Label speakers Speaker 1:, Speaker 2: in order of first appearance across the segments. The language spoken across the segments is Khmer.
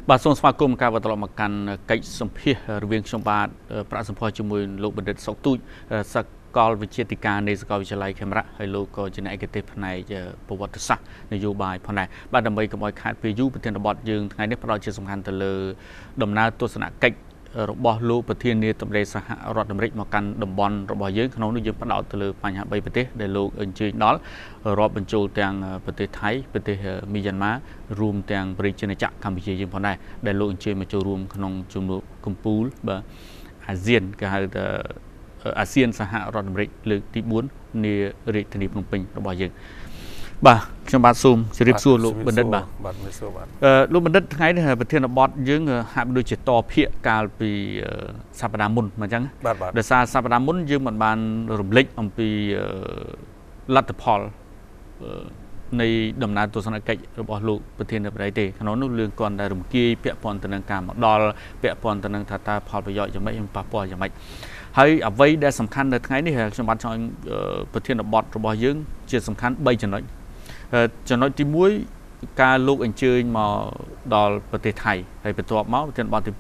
Speaker 1: បាទសូមស្វាគមន៍ការបន្តមកកាន់កិច្ចសម្ភាសរវាងខ្ញុំបាទប្រាក់សម្ផស្សជាមួយលោកបណ្ឌិតសុកទូចសាកលវិទ្យាធិការនៃសាកលវិទ្យាល័យខេមរៈហើយលោកក៏ជាអ្នកឯកទេសផ្នែកប្រវត្តិសាស្ត្រនយោបាយផងដែរបាទដើម្បីកុំឲ្យខាតពេលយូរប្រធានបទយើងថ្ងៃនេះផ្ដោតជាសំខាន់ទៅលើដំណើរទស្សនកិច្ចរបស់លោកប្រធានាធិបតីសហរដ្ឋអាមេរិកមកកាន់តំបន់របស់យើងក្នុងនោះយើងផ្ដោតទៅលើបញ្ហា3ប្រទេសដែលលោកអញ្ជើញដល់រាប់បញ្ចូលទាំងប្រទេសថៃប្រទេសមីយ៉ាន់ម៉ារួមទាំងប្រជាជនចក្រកម្ពុជាយើងផងដែរដែលលោកអញ្ជើញមកចូលរួមក្នុងជំនួបកម្ពុជាបាទអាស៊ានគេហៅថាអាស៊ានសហរដ្ឋអាមេរិកលើកទី4នារាជធានីភ្នំពេញរបស់យើងបាទខ្ញុំបាទសូមជម្រាបសួរលោកបណ្ឌិតបាទលោកបណ្ឌិតថ្ងៃនេះប្រធានបទយើងហាក់ដូចជាតភាកកាលពីសប្តាហ៍មុនមកអញ្ចឹងដោយសារសប្តាហ៍មុនយើងមិនបានរំលេចអំពីលទ្ធផលនៃដំណើរទស្សនកិច្ចរបស់លោកប្រធានាធិបតីទេក្នុងនោះរឿងគាត់ដែលរំគាយពាក់ព័ន្ធទៅនឹងការមកដល់ពាក់ព័ន្ធទៅនឹងថាតើផលប្រយោជន៍យ៉ាងម៉េចប៉ះពាល់យ៉ាងម៉េចហើយអ្វីដែលសំខាន់នៅថ្ងៃនេះខ្ញុំបាទចង់ប្រធានបទរបស់យើងជាសំខាន់3ចំណុចចំណុចទី1ការលោកអញ្ជើញមកដល់ប្រទេសថៃហើយបន្ទាប់មកប្រធានបទទី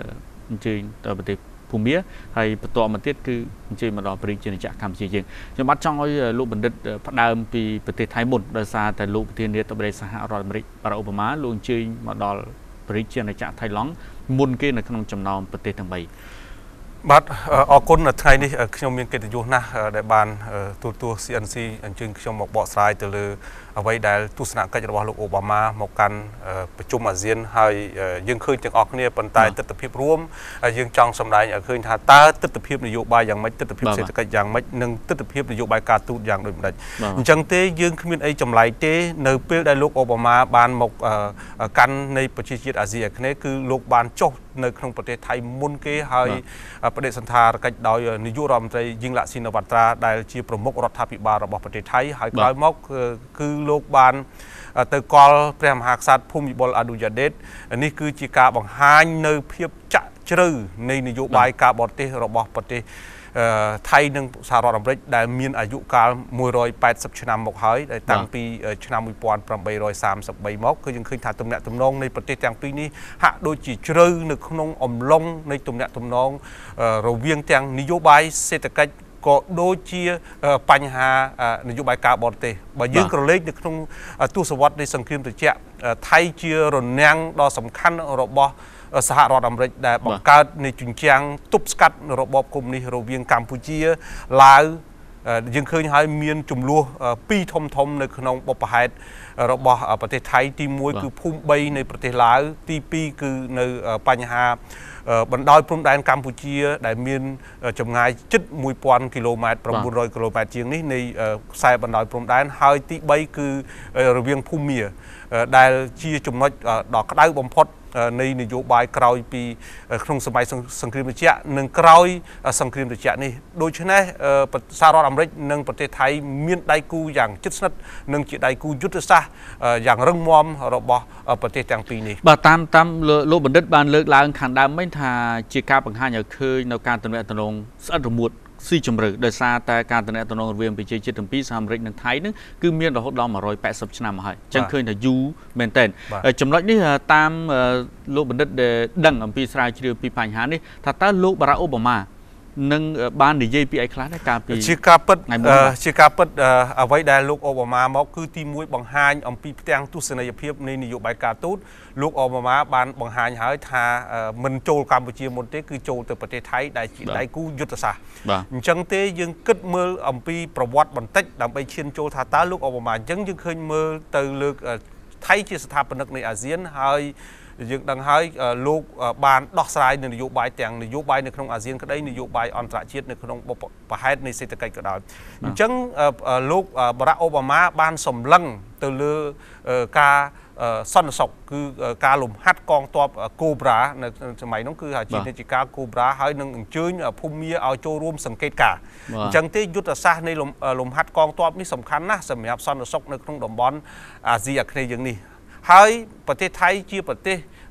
Speaker 1: 2អញ្ជើញទៅប្រទេសភូមាហើយបន្ទាប់មកទៀតគឺអញ្ជើញមកដល់ប្រជាជនចក្រកម្ពុជាយើងខ្ញុំបាទចង់ឲ្យលោកបណ្ឌិតផ្ដើមពីប្រទេសថៃមុនដោយសារតែលោកប្រធានាធិបតីសហរដ្ឋអាមេរិកបារ៉ាក់អូបាម៉ាលោកអញ្ជើញមកដល់ប្រជាជនចក្រថៃឡង់មុនគេនៅក្នុងចំណោមប្រទេសទាំង3
Speaker 2: បាទអរគុណថ្ងៃនេះខ្ញុំមានកិត្តិយសណាស់ដែលបានទូរទស្សន៍ CNC អញ្ជើញខ្ញុំមកបកស្រាយទៅលើអ្វីដែលទស្សនកិច្ចរបស់លោកអូបាម៉ាមកកាន់ប្រជុំអាស៊ានហើយយើងឃើញទាំងអស់គ្នាប៉ុន្តែទស្សនវិជ្ជារួមយើងចង់សម្ដែងឲ្យឃើញថាតើទស្សនវិជ្ជានយោបាយយ៉ាងម៉េចទស្សនវិជ្ជាសេដ្ឋកិច្ចយ៉ាងម៉េចនិងទស្សនវិជ្ជានយោបាយការទូតយ៉ាងដូចម្ដេចអញ្ចឹងទេយើងគ្មានអីចម្លែកទេនៅពេលដែលលោកអូបាម៉ាបានមកកាន់នៃប្រជាជាតិអាស៊ីអាគ្នេយ៍គឺលោកបានចុះនៅក្នុងប្រទេសថៃមុនគេហើយបដិសណ្ឋារកិច្ចដោយនាយករដ្ឋមន្ត្រីយីងឡាក់ស៊ីនវ៉ាត្រាដែលជាប្រមុខរដ្ឋាភិបាលរបស់ប្រទេសថៃហើយក្រោយមកគឺលោកបានទៅកល់ព្រះមហាក្សត្រភូមិបុលអាឌូយ៉ាដេតនេះគឺជាការបង្ហាញនៅភាពចាក់ជ្រៅនៃនយោបាយការបរទេសរបស់ប្រទេសថៃនិងសហរដ្ឋអាមេរិកដែលមានអាយុកាល180ឆ្នាំមកហើយដែលតាំងពីឆ្នាំ1833មកគឺយើងឃើញថាទំនាក់ទំនងនៃប្រទេសទាំងពីរនេះហាក់ដូចជាជ្រៅនៅក្នុងអំឡុងនៃទំនាក់ទំនងរវាងទាំងនយោបាយសេដ្ឋកិច្ចក៏ដូចជាបញ្ហានយោបាយការបរទេសបើយើងក្រឡេកនៅក្នុងទសវត្សរ៍នៃសង្គ្រាមត្រជាក់ថៃជារនាំងដ៏សំខាន់របស់សហរដ្ឋអាមេរិកដែលបង្កើតនៃជញ្ជាំងទប់ស្កាត់របបកុម្មុយនីសរវាងកម្ពុជាឡាវយើងឃើញហើយមានចំនួន2ធំនៅក្នុងបបហេតុរបស់ប្រទេសថៃទី1គឺភូមិ3នៃប្រទេសឡាវទី2គឺនៅបញ្ហាបណ្ដោយព្រំដែនកម្ពុជាដែលមានចម្ងាយជិត1000គីឡូម៉ែត្រ900គីឡូម៉ែត្រជាងនេះនៃខ្សែបណ្ដោយព្រំដែនហើយទី3គឺរវាងភូមាដែលជាចំណុចដ៏ក្តៅបំផុតនៃនយោបាយក្រោយពីក្នុងសម័យសង្គ្រាមត្រជាក់និងក្រោយសង្គ្រាមត្រជាក់នេះដូច្នេះសហរដ្ឋអាមេរិកនិងប្រទេសថៃមានដៃគូយ៉ាងជិតស្និទ្ធនិងជាដៃគូយុទ្ធសាស្ត្រយ៉ាងរឹងមាំរបស់ប្រទេសទាំងពីរនេះ
Speaker 1: បាទតាមលោកបណ្ឌិតបានលើកឡើងខាងដើមមិញថាជាការបង្ហាញឲ្យឃើញនៅការទំនាក់ទំនងស្អិតរមួតស៊ីជម្រៅដោយសារតែការតំណែងតំណងរវាងប្រជាជាតិទាំងពីរសហរដ្ឋអាមេរិកនិងថៃនឹងគឺមានរហូតដល់180ឆ្នាំមកហើយអញ្ចឹងឃើញថាយូរមែនទែនចំណុចនេះតាមលោកបណ្ឌិតដែលដឹងអំពីស្រាវជ្រាវពីបញ្ហានេះថាតើលោកបារ៉ាក់អូបាម៉ានឹងបាននិយាយពីអីខ្លះដែរកាលពី
Speaker 2: ជាការពិតអ្វីដែលលោកអូបាម៉ាមកគឺទី1បង្ហាញអំពីផ្ទាំងទស្សនីយភាពនៃនយោបាយការទូតលោកអូបាម៉ាបានបង្ហាញហើយថាមិនចូលកម្ពុជាមុនទេគឺចូលទៅប្រទេសថៃដែលជាដៃគូយុទ្ធសាស្ត្រអញ្ចឹងទេយើងគិតមើលអំពីប្រវត្តិបន្តិចដើម្បីឈានចូលថាតើលោកអូបាម៉ាអញ្ចឹងយើងឃើញមើលទៅលើថៃជាស្ថាបនិកនៃអាស៊ានហើយយើងដឹងហើយលោកបានដោះស្រាយនយោបាយទាំងនយោបាយនៅក្នុងអាស៊ានក្តីនយោបាយអន្តរជាតិនៅក្នុងបហេតុនៃសេដ្ឋកិច្ចក៏ដោយអញ្ចឹងលោកបារ៉ាក់អូបាម៉ាបានសម្លឹងទៅលើការសន្តិសុខគឺការលំហាត់កងទ័ពកូប្រានៅសម័យនោះគឺជានិច្ចការកូប្រាហើយនឹងអញ្ជើញភូមាឲ្យចូលរួមសង្កេតការអញ្ចឹងទេយុទ្ធសាស្ត្រនៃលំហាត់កងទ័ពនេះសំខាន់ណាស់សម្រាប់សន្តិសុខនៅក្នុងតំបន់អាស៊ីអាគ្នេយ៍យើងនេះហើយប្រទេសថៃជាប្រទេស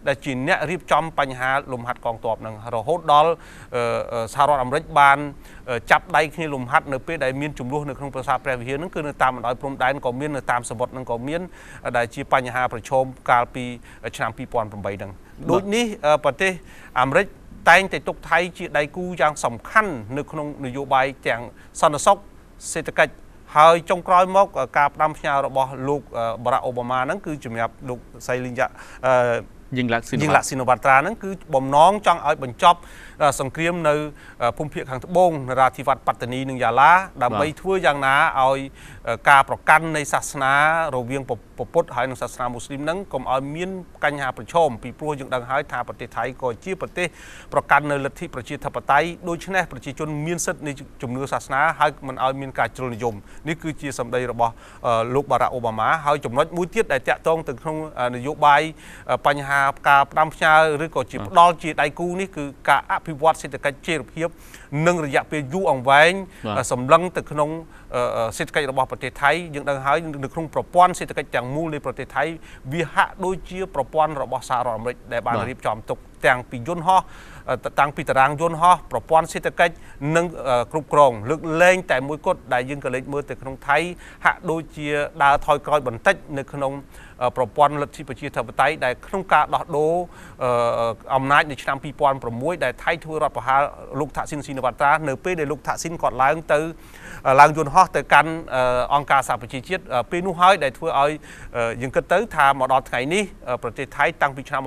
Speaker 2: ដែលជាអ្នករៀបចំបញ្ហាលំហាត់កងទ័ពនឹងរហូតដល់សហរដ្ឋអាមេរិកបានចាប់ដៃគ្នាលំហាត់នៅពេលដែលមានចំនួននៅក្នុងប្រាសាទព្រះវិហារនឹងគឺនៅតាមបណ្ដោយព្រំដែនក៏មាននៅតាមសមុទ្រនឹងក៏មានដែលជាបញ្ហាប្រឈមកាលពីឆ្នាំ2008នឹងដូចនេះប្រទេសអាមេរិកតែងតែទុកថៃជាដៃគូយ៉ាងសំខាន់នៅក្នុងនយោបាយទាំងសន្តិសុខសេដ្ឋកិច្ចហើយចុងក្រោយមកការផ្ដាំផ្ញើរបស់លោកបារ៉ាក់អូបាម៉ាហ្នឹងគឺជំរាបលោកសៃលីងយ៉ាយើងឡាក់ស៊ីណូវ៉ាត្រាហ្នឹងគឺបំណងចង់ឲ្យបញ្ចប់សង្គ្រាមនៅភូមិភាគខាងត្បូងនរាធិវត្តន៍ប៉ាត្តានីនិងយ៉ាឡាដើម្បីធ្វើយ៉ាងណាឲ្យការប្រកាន់នៃសាសនារវាងពុទ្ធហើយនិងសាសនាមូស្លីមហ្នឹងកុំឲ្យមានបញ្ហាប្រឈមពីព្រោះយើងដឹងហើយថាប្រទេសថៃក៏ជាប្រទេសប្រកាន់នៅលទ្ធិប្រជាធិបតេយ្យដូច្នេះប្រជាជនមានសិទ្ធិនៃជំនឿសាសនាហើយមិនឲ្យមានការជ្រុលនិយមនេះគឺជាសម្ដីរបស់លោកបារ៉ាក់អូបាម៉ាហើយចំណុចមួយទៀតដែលតាក់ទងទៅក្នុងនយោបាយបញ្ហាការផ្ដាំផ្ញើឬក៏ជាផ្ដាល់ជាដៃគូនេះគឺការអភិវឌ្ឍសេដ្ឋកិច្ចជីវភាពនិងរយៈពេលយូរអង្វែងសម្លឹងទៅក្នុងសេដ្ឋកិច្ចរបស់ប្រទេសថៃយើងដឹងហើយនៅក្នុងប្រព័ន្ធសេដ្ឋកិច្ចទាំងមូលនៃប្រទេសថៃវាហាក់ដូចជាប្រព័ន្ធរបស់សហរដ្ឋអាមេរិកដែលបានរៀបចំទុកទាំងពីយន្តហោះតាំងពីតារាងយន្តហោះប្រព័ន្ធសេដ្ឋកិច្ចនិងគ្រប់គ្រងលើកលែងតែមួយគត់ដែលយើងក៏លេចមើលទៅក្នុងថៃហាក់ដូចជាដើរថយក្រោយបន្តិចនៅក្នុងប្រព័ន្ធលទ្ធិប្រជាធិបតេយ្យដែលក្នុងការដោះដូរអំណាចនៅឆ្នាំ2006ដែលថៃធ្វើរដ្ឋប្រហារលោកថាក់ស៊ីនស៊ីណាវ៉ាត្រានៅពេលដែលលោកថាក់ស៊ីនគាត់ឡើងយន្តហោះទៅកាន់អង្គការសហប្រជាជាតិពេលនោះហើយដែលធ្វើឲ្យយើងគិតទៅថាមកដល់ថ្ងៃនេះប្រទេសថៃតាំងពីឆ្នាំ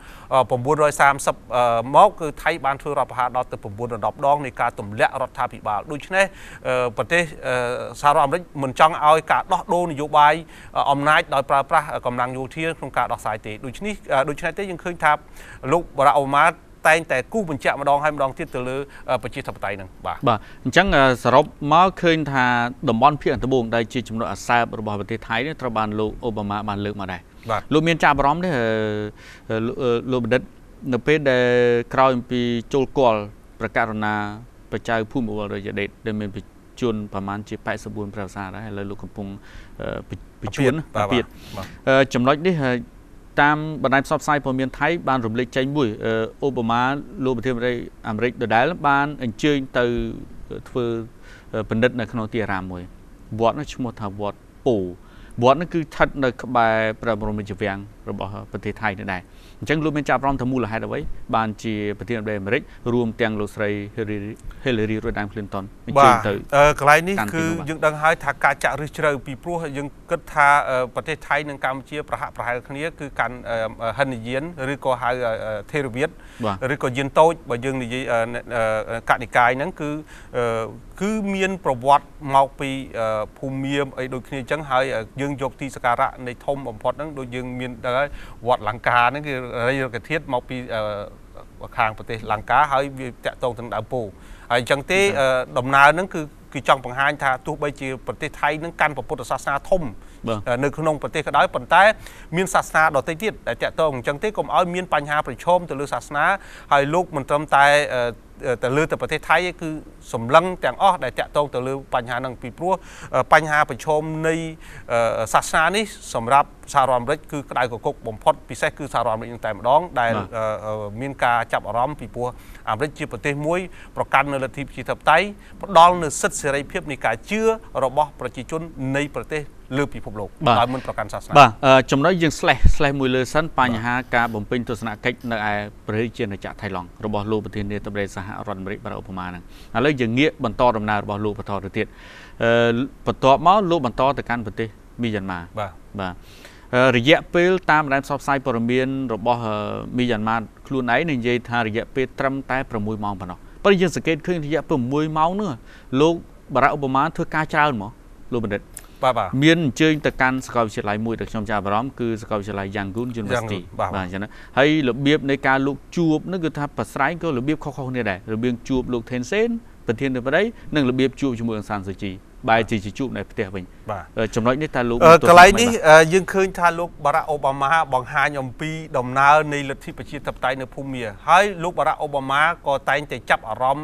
Speaker 2: 1930មកគឺថៃបានធ្វើរដ្ឋប្រហារដល់ទៅ9-10 ដងនៃការទម្លាក់រដ្ឋាភិបាលដូច្នេះប្រទេសសហរដ្ឋអាមេរិកមិនចង់ឲ្យការដោះដូរនយោបាយអំណាចដោយប្រើប្រាស់កម្លាំងយោធាក្នុងការដោះស្រាយទេដូច្នេះទេយើងឃើញថាលោកបារ៉ាក់អូបាម៉ាតែងតែគូបញ្ជាក់ម្ដងហើយម្ដងទៀតទៅលើប្រជាធិបតេយ្យហ្នឹងបាទ
Speaker 1: អញ្ចឹងសរុបមកឃើញថាតំបន់ភាគត្បូងដែលជាចំណុចអាសើបរបស់ប្រទេសថៃនេះត្រូវបានលោកអូបាម៉ាបានលើកមកដែរលោកមានចាប់អារម្មណ៍ទេលោកបណ្ឌិតនៅពេលដែលក្រោយពីចូលគាល់ប្រកាសណាបច្ចៅភូមិវលរយដេតដែលមានបញ្ជនប្រមាណជា84ព្រះភាសាដែរឥឡូវលោកកំពុងបញ្ជនចំណុចនេះតាមបណ្ដាញផ្សព្វផ្សាយព័ត៌មានថៃបានរំលេចចេញមួយអូបាម៉ាលោកប្រធានាធិបតីអាមេរិកដដែលបានអញ្ជើញទៅធ្វើបណ្ឌិតនៅក្នុងទីអារាមមួយវត្តនោះឈ្មោះថាវត្តពោវត្តនោះគឺស្ថិតនៅក្បែរព្រះបរមរាជវាំងរបស់ប្រទេសថៃនេះដែរអញ្ចឹងលោកមានចាប់អារម្មណ៍ថាមូលហេតុអ្វីបានជាប្រធានាធិបតីអាមេរិករួមទាំងលោកស្រី Hillary Rodham Clinton អញ្ជើញទៅ
Speaker 2: កន្លែងនេះគឺយើងដឹងហើយថាការចាក់ឫសជ្រៅពីព្រោះយើងគិតថាប្រទេសថៃនិងកម្ពុជាប្រហាក់ប្រហែលគ្នាគឺកាន់ហិនយានឬក៏ហៅថេរវាទឬក៏យានតូចបើយើងនិយាយកនិកាយហ្នឹងគឺមានប្រវត្តិមកពីភូមិអីដូចគ្នាអញ្ចឹងហើយយើងយកទីសក្ការៈនៃធំបំផុតហ្នឹងដូចយើងមានដែរវត្តលង្កាហ្នឹងគឺរាជរកធាតុមកពីខាងប្រទេសលង្កាហើយវាតាក់ទងទៅដើមពោហើយអញ្ចឹងទេដំណើរហ្នឹងគឺចង់បង្ហាញថាទោះបីជាប្រទេសថៃនឹងកាន់ពុទ្ធសាសនាធំនៅក្នុងប្រទេសក៏ដោយប៉ុន្តែមានសាសនាដទៃទៀតដែលតាក់ទងអញ្ចឹងទេកុំឲ្យមានបញ្ហាប្រឈមទៅលើសាសនាហើយលោកមិនត្រឹមតែទៅលើទៅប្រទេសថៃគឺសម្លឹងទាំងអស់ដែលតាក់ទងទៅលើបញ្ហាហ្នឹងពីព្រោះបញ្ហាប្រឈមនៃសាសនានេះសម្រាប់សហរដ្ឋអាមេរិកគឺក្តៅកគុកបំផុតពិសេសគឺសហរដ្ឋអាមេរិកតែម្ដងដែលមានការចាប់អារម្មណ៍ពីព្រោះអាមេរិកជាប្រទេសមួយប្រកាន់នៅលទ្ធិប្រជាធិបតេយ្យផ្ដល់នូវសិទ្ធិសេរីភាពនៃការជឿរបស់ប្រជាជននៃប្រទេសលើពិភពលោកដោយមិនប្រកាន់សាសនា
Speaker 1: បាទចំណុចយើង slash មួយលើសិនបញ្ហាការបំពេញទស្សនកិច្ចនៅឯប្រទេសជាណាចក្រថៃឡង់របស់លោកប្រធានាធិបតីសហរដ្ឋអាមេរិកបារ៉ាក់អូបាម៉ាហ្នឹងឥឡូវយើងងាកបន្តដំណើររបស់លោកបន្តទៅទៀតបន្ទាប់មកលោកបន្តទៅកាន់ប្រទេសមីយ៉ាន់ម៉ាបាទរយៈពេលតាមបណ្ដាញផ្សព្វផ្សាយព័ត៌មានរបស់មីយ៉ាន់ម៉ាខ្លួនឯងនិយាយថារយៈពេលត្រឹមតែ6ម៉ោងប៉ុណ្ណោះប៉ុន្តែយើងសង្កេតឃើញរយៈពេល6ម៉ោងនោះលោកបារ៉ាក់អូបាម៉ាធ្វើការច្រើនហ្មងលោកបណ្ឌិតមានអញ្ជើញទៅកាន់សាកលវិទ្យាល័យមួយដែលខ្ញុំចាប់អារម្មណ៍គឺសាកលវិទ្យាល័យ Yangon University បាទអញ្ចឹងហើយរបៀបនៃការលោកជួបនោះគឺថាប្រស្រ័យក៏របៀបខុសៗគ្នាដែររបៀបជួបលោក Thein Sein ប្រធានាធិបតីនិងរបៀបជួបជាមួយអង្សានស៊ូជីបែរជាជួបនៅផ្ទះវិញចំណុចនេះតើលោក
Speaker 2: កន្លែងនេះយើងឃើញថាលោកបារ៉ាក់អូបាម៉ាបង្ហាញអំពីដំណើរនៃលទ្ធិប្រជាធិបតេយ្យនៅភូមាហើយលោកបារ៉ាក់អូបាម៉ាក៏តែងតែចាប់អារម្មណ៍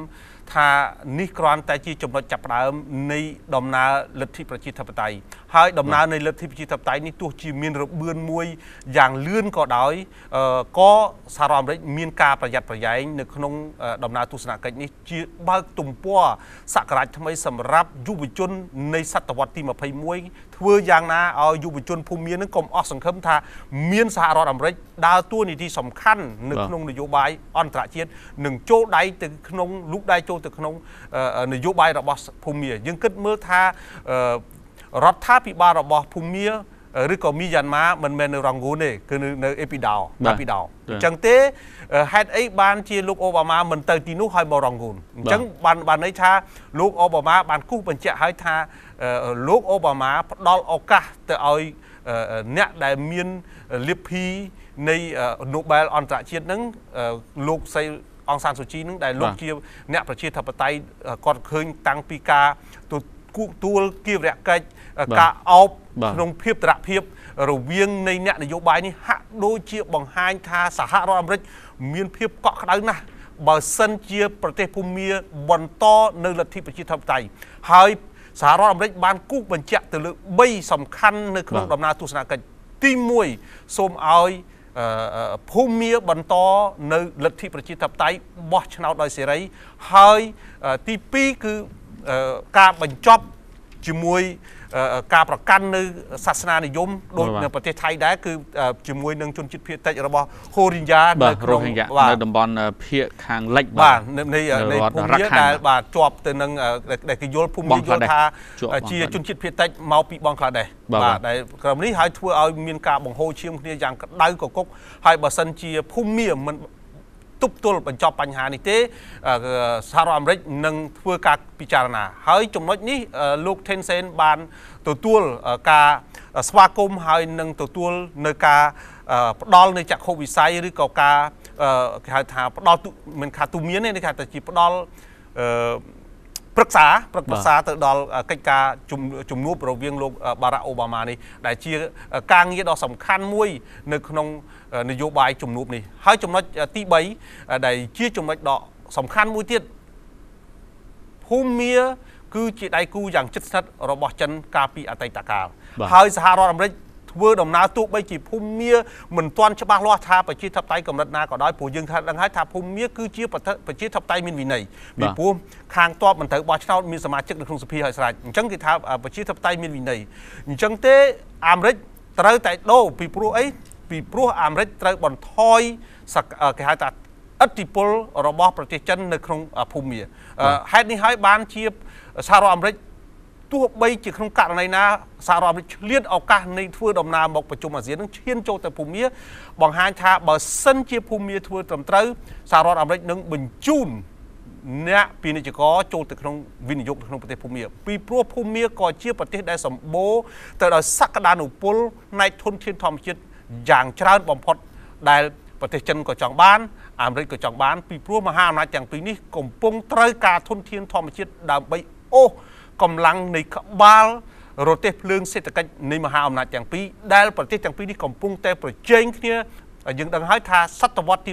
Speaker 2: ថានេះគ្រាន់តែជាចំណុចចាប់ផ្ដើមនៃដំណើរលទ្ធិប្រជាធិបតេយ្យហើយដំណើរនៃលទ្ធិប្រជាធិបតេយ្យនេះទោះជាមានរបឿនមួយយ៉ាងលឿនក៏ដោយក៏សហរដ្ឋអាមេរិកមានការប្រយ័ត្នប្រយែងនៅក្នុងដំណើរទស្សនកិច្ចនេះជាបើកទំព័រសក្ការៈថ្មីសម្រាប់យុវជននៃសតវត្សទី21ធ្វើយ៉ាងណាឲ្យយុវជនភូមិមាននឹងកុំអស់សង្ឃឹមថាមានសហរដ្ឋអាមេរិកដើរតួនាទីសំខាន់នៅក្នុងនយោបាយអន្តរជាតិនឹងចូលដៃទៅក្នុងលូកដៃចូលទៅក្នុងនយោបាយរបស់ភូមាយើងគិតមើលថារដ្ឋាភិបាលរបស់ភូមាឬក៏មីយ៉ាន់ម៉ាមិនមែននៅរ៉ង់ហ្គូនទេគឺនៅអេពីដោអញ្ចឹងទេហេតុអីបានជាលោកអូបាម៉ាមិនទៅទីនោះហើយមករ៉ង់ហ្គូនអញ្ចឹងបានន័យថាលោកអូបាម៉ាបានគូសបញ្ជាក់ឲ្យថាលោកអូបាម៉ាផ្ដល់ឱកាសទៅឲ្យអ្នកដែលមានលទ្ធិនៃ Nobel អន្តរជាតិហ្នឹងលោកស្រីអង្សានស៊ូជីនឹងដែលលោកជាអ្នកប្រជាធិបតេយ្យគាត់ឃើញតាំងពីការទួលគៀវរៈកិច្ចការអោបក្នុងភាពតរភាពរវាងនៃអ្នកនយោបាយនេះហាក់ដូចជាបង្ហាញថាសហរដ្ឋអាមេរិកមានភាពកក់ក្ដៅណាស់បើសិនជាប្រទេសភូមាបន្តនៅលទ្ធិប្រជាធិបតេយ្យហើយសហរដ្ឋអាមេរិកបានគូសបញ្ជាក់ទៅលើ3សំខាន់នៅក្នុងដំណើរទស្សនកិច្ចទី1សូមឲ្យភូមាបន្តនៅលទ្ធិប្រជាធិបតេយ្យបោះឆ្នោតដោយសេរីហើយទី2គឺការបញ្ចប់ជាមួយការប្រកាន់នៅសាសនានិយមដូចនៅប្រទេសថៃដែរគឺជាមួយនឹងជនជាតិភាគតិចរបស់ហូរីញ៉ានៅក្នុង
Speaker 1: នៅតំបន់ភាគខាងលិច
Speaker 2: បាទនៃភូមិដែលបាទជាប់ទៅនឹងដែលគេយល់ភូមិយល់ថាជាជនជាតិភាគតិចមកពីបង់ក្លាដេសបាទដែលក្រុមនេះហើយធ្វើឲ្យមានការបង្ហូរឈាមគ្នាយ៉ាងក្តៅកគុកហើយបើសិនជាភូមិមិនទប់ទល់បញ្ចប់បញ្ហានេះទេសហរដ្ឋអាមេរិកនឹងធ្វើការពិចារណាហើយចំណុចនេះលោក Tencent បានទទួលការស្វាគមន៍ហើយនឹងទទួលនៅការផ្ដល់នៅចក្ខុវិស័យឬក៏ការគេហៅថាផ្ដល់មិនថាទូមានទេគេហៅថាជាផ្ដល់ប្រឹក្សាទៅដល់កិច្ចការជំនួបរវាងលោកបារ៉ាក់អូបាម៉ានេះដែលជាការងារដ៏សំខាន់មួយនៅក្នុងនយោបាយជំនួបនេះហើយចំណុចទី3ដែលជាចំណុចដ៏សំខាន់មួយទៀតភូមាគឺជាដៃគូយ៉ាងជិតស្និទ្ធរបស់ចិនកាលពីអតីតកាលហើយសហរដ្ឋអាមេរិកធ្វើដំណើរទោះបីជាភូមាមិនទាន់ច្បាស់លាស់ថាប្រជាធិបតេយ្យកម្រិតណាក៏ដោយព្រោះយើងដឹងហើយថាភូមាគឺជាប្រជាធិបតេយ្យមានវិន័យពីព្រោះខាងតបមិនត្រូវបោះឆ្នោតមានសមាជិកនៅក្នុងសភាឲ្យស្រេចអញ្ចឹងគេថាប្រជាធិបតេយ្យមានវិន័យអញ្ចឹងទេអាមេរិកត្រូវតែដូរពីព្រោះអីពីព្រោះអាមេរិកត្រូវបន្ថយគេហៅថាឥទ្ធិពលរបស់ប្រទេសចិននៅក្នុងភូមាហេតុនេះហើយបានជាសហរដ្ឋអាមេរិកទោះបីជាក្នុងករណីណាសហរដ្ឋអាមេរិកឆ្លៀតឱកាសនៃធ្វើដំណើរមកប្រជុំអាស៊ាននឹងឈានចូលទៅភូមាបង្ហាញថាបើសិនជាភូមាធ្វើត្រឹមត្រូវសហរដ្ឋអាមេរិកនឹងបញ្ជូនអ្នកពាណិជ្ជករចូលទៅក្នុងវិនិយោគក្នុងប្រទេសភូមាពីព្រោះភូមាក៏ជាប្រទេសដែលសម្បូរទៅដោយសក្តានុពលផ្នែកធនធានធម្មជាតិយ៉ាងច្រើនបំផុតដែលប្រទេសចិនក៏ចង់បានអាមេរិកក៏ចង់បានពីព្រោះមហាអំណាចទាំងពីរនេះកំពុងត្រូវការធនធានធម្មជាតិដើម្បីអូសកម្លាំងនៃក្បាលរទេះភ្លើងសេដ្ឋកិច្ចនៃមហាអំណាចទាំងពីរដែលប្រទេសទាំងពីរនេះកំពុងតែប្រជែងគ្នាយើងដឹងហើយថាសតវត្សទី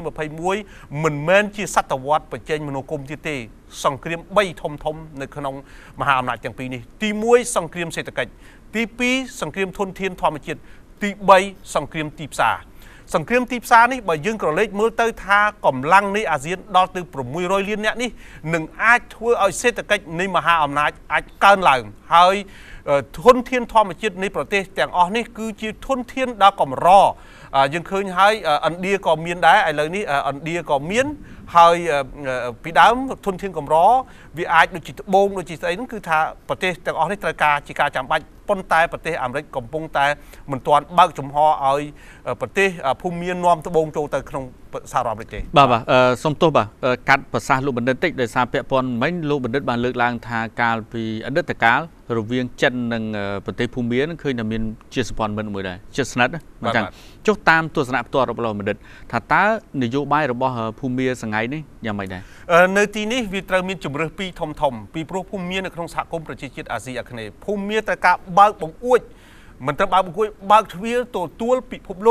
Speaker 2: 21មិនមែនជាសតវត្សប្រជែងមនោគមទៀតទេសង្គ្រាម3ធំនៅក្នុងមហាអំណាចទាំងពីរនេះទី1សង្គ្រាមសេដ្ឋកិច្ចទី2សង្គ្រាមធនធានធម្មជាតិទី3សង្គ្រាមទីផ្សារសង្គ្រាមទីផ្សារនេះបើយើងក្រឡេកមើលទៅថាកម្លាំងនៃអាស៊ានដល់ទៅ600លាននាក់នេះនឹងអាចធ្វើឲ្យសេដ្ឋកិច្ចនៃមហាអំណាចអាចកើនឡើងហើយធនធានធម្មជាតិនៃប្រទេសទាំងអស់នេះគឺជាធនធានដ៏កម្រយើងឃើញហើយឥណ្ឌាក៏មានដែរឥឡូវនេះឥណ្ឌាក៏មានហើយពីដើមធនធានកម្រវាអាចដូចជាត្បូងដូចជាស្អីហ្នឹងគឺថាប្រទេសទាំងអស់នេះត្រូវការជាការចាំបាច់ប៉ុន្តែប្រទេសអាមេរិកកំពុងតែមិនទាន់បើកចំហឲ្យប្រទេសភូមានាំត្បូងចូលទៅក្នុងសហរដ្ឋអាមេរិកទេ
Speaker 1: បាទសូមទោសបាទកាត់ប្រសាសន៍លោកបណ្ឌិតតិចដោយសារពាក់ព័ន្ធមិញលោកបណ្ឌិតបានលើកឡើងថាកាលពីអតីតកាលរវាងចិននិងប្រទេសភូមានឹងឃើញថាមានជាសម្ព័ន្ធមិត្តមួយដែរជាស្និទ្ធអញ្ចឹងចុះតាមទស្សនៈផ្ទាល់របស់លោកបណ្ឌិតថាតើនយោបាយរបស់ភូមាសង្ហៃនេះយ៉ាងម៉េចដែរ
Speaker 2: នៅទីនេះវាត្រូវមានជំរើសពីរធំពីព្រោះភូមានៅក្នុងសហគមន៍ប្រជាជាតិអាស៊ីអាគ្នេយ៍ភូមាត្រូវការបើកបង្អួចមិនត្រូវបើកបង្អួចបើកទ្វារទទួលពិភពលោក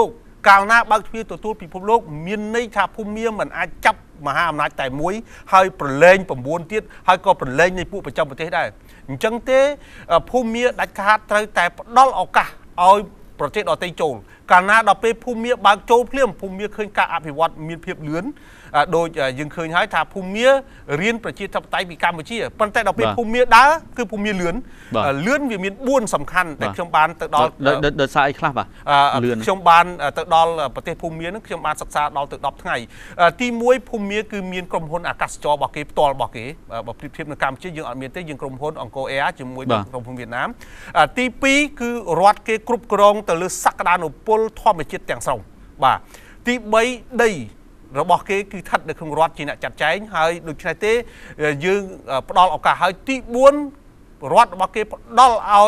Speaker 2: កាលណាបើកទ្វារទទួលពិភពលោកមានន័យថាភូមាមិនអាចចាប់មហាអំណាចតែមួយហើយប្រឡែង9ទៀតហើយក៏ប្រឡែងនៃពួកប្រចាំប្រទេសដែរអញ្ចឹងទេភូមាដាច់ខាតត្រូវតែផ្ដល់ឱកាសឲ្យប្រទេសដទៃចូលកាលណាដល់ពេលភូមាបើកចូលភ្លាមភូមាឃើញការអភិវឌ្ឍមានភាពលឿនដូចយើងឃើញហើយថាភូមារៀនប្រជាធិបតេយ្យពីកម្ពុជាប៉ុន្តែដល់ពេលភូមាដើរគឺភូមាលឿនវាមាន4សំខាន់តែខ្ញុំបានទៅដល់
Speaker 1: ដោយសារអីខ្លះបាទ
Speaker 2: ខ្ញុំបានទៅដល់ប្រទេសភូមានឹងខ្ញុំបានសិក្សាដល់ទៅ10ថ្ងៃទី1ភូមាគឺមានក្រុមហ៊ុនអាកាសចររបស់គេផ្ទាល់របស់គេបើប្រៀបធៀបនៅកម្ពុជាយើងអត់មានទេយើងក្រុមហ៊ុនអង្គរអែរជាមួយនឹងក្រុមហ៊ុនវៀតណាមទី2គឺរដ្ឋគេគ្រប់គ្រងទៅលើសក្តានុពលធម្មជាតិទាំងស្រុងបាទទី3ដីរបស់គេគឺស្ថិតនៅក្នុងរដ្ឋជាអ្នកចាត់ចែងហើយដូច្នេះទេយើងផ្ដល់ឱកាសហើយទី4រដ្ឋរបស់គេផ្ដល់ឲ្យ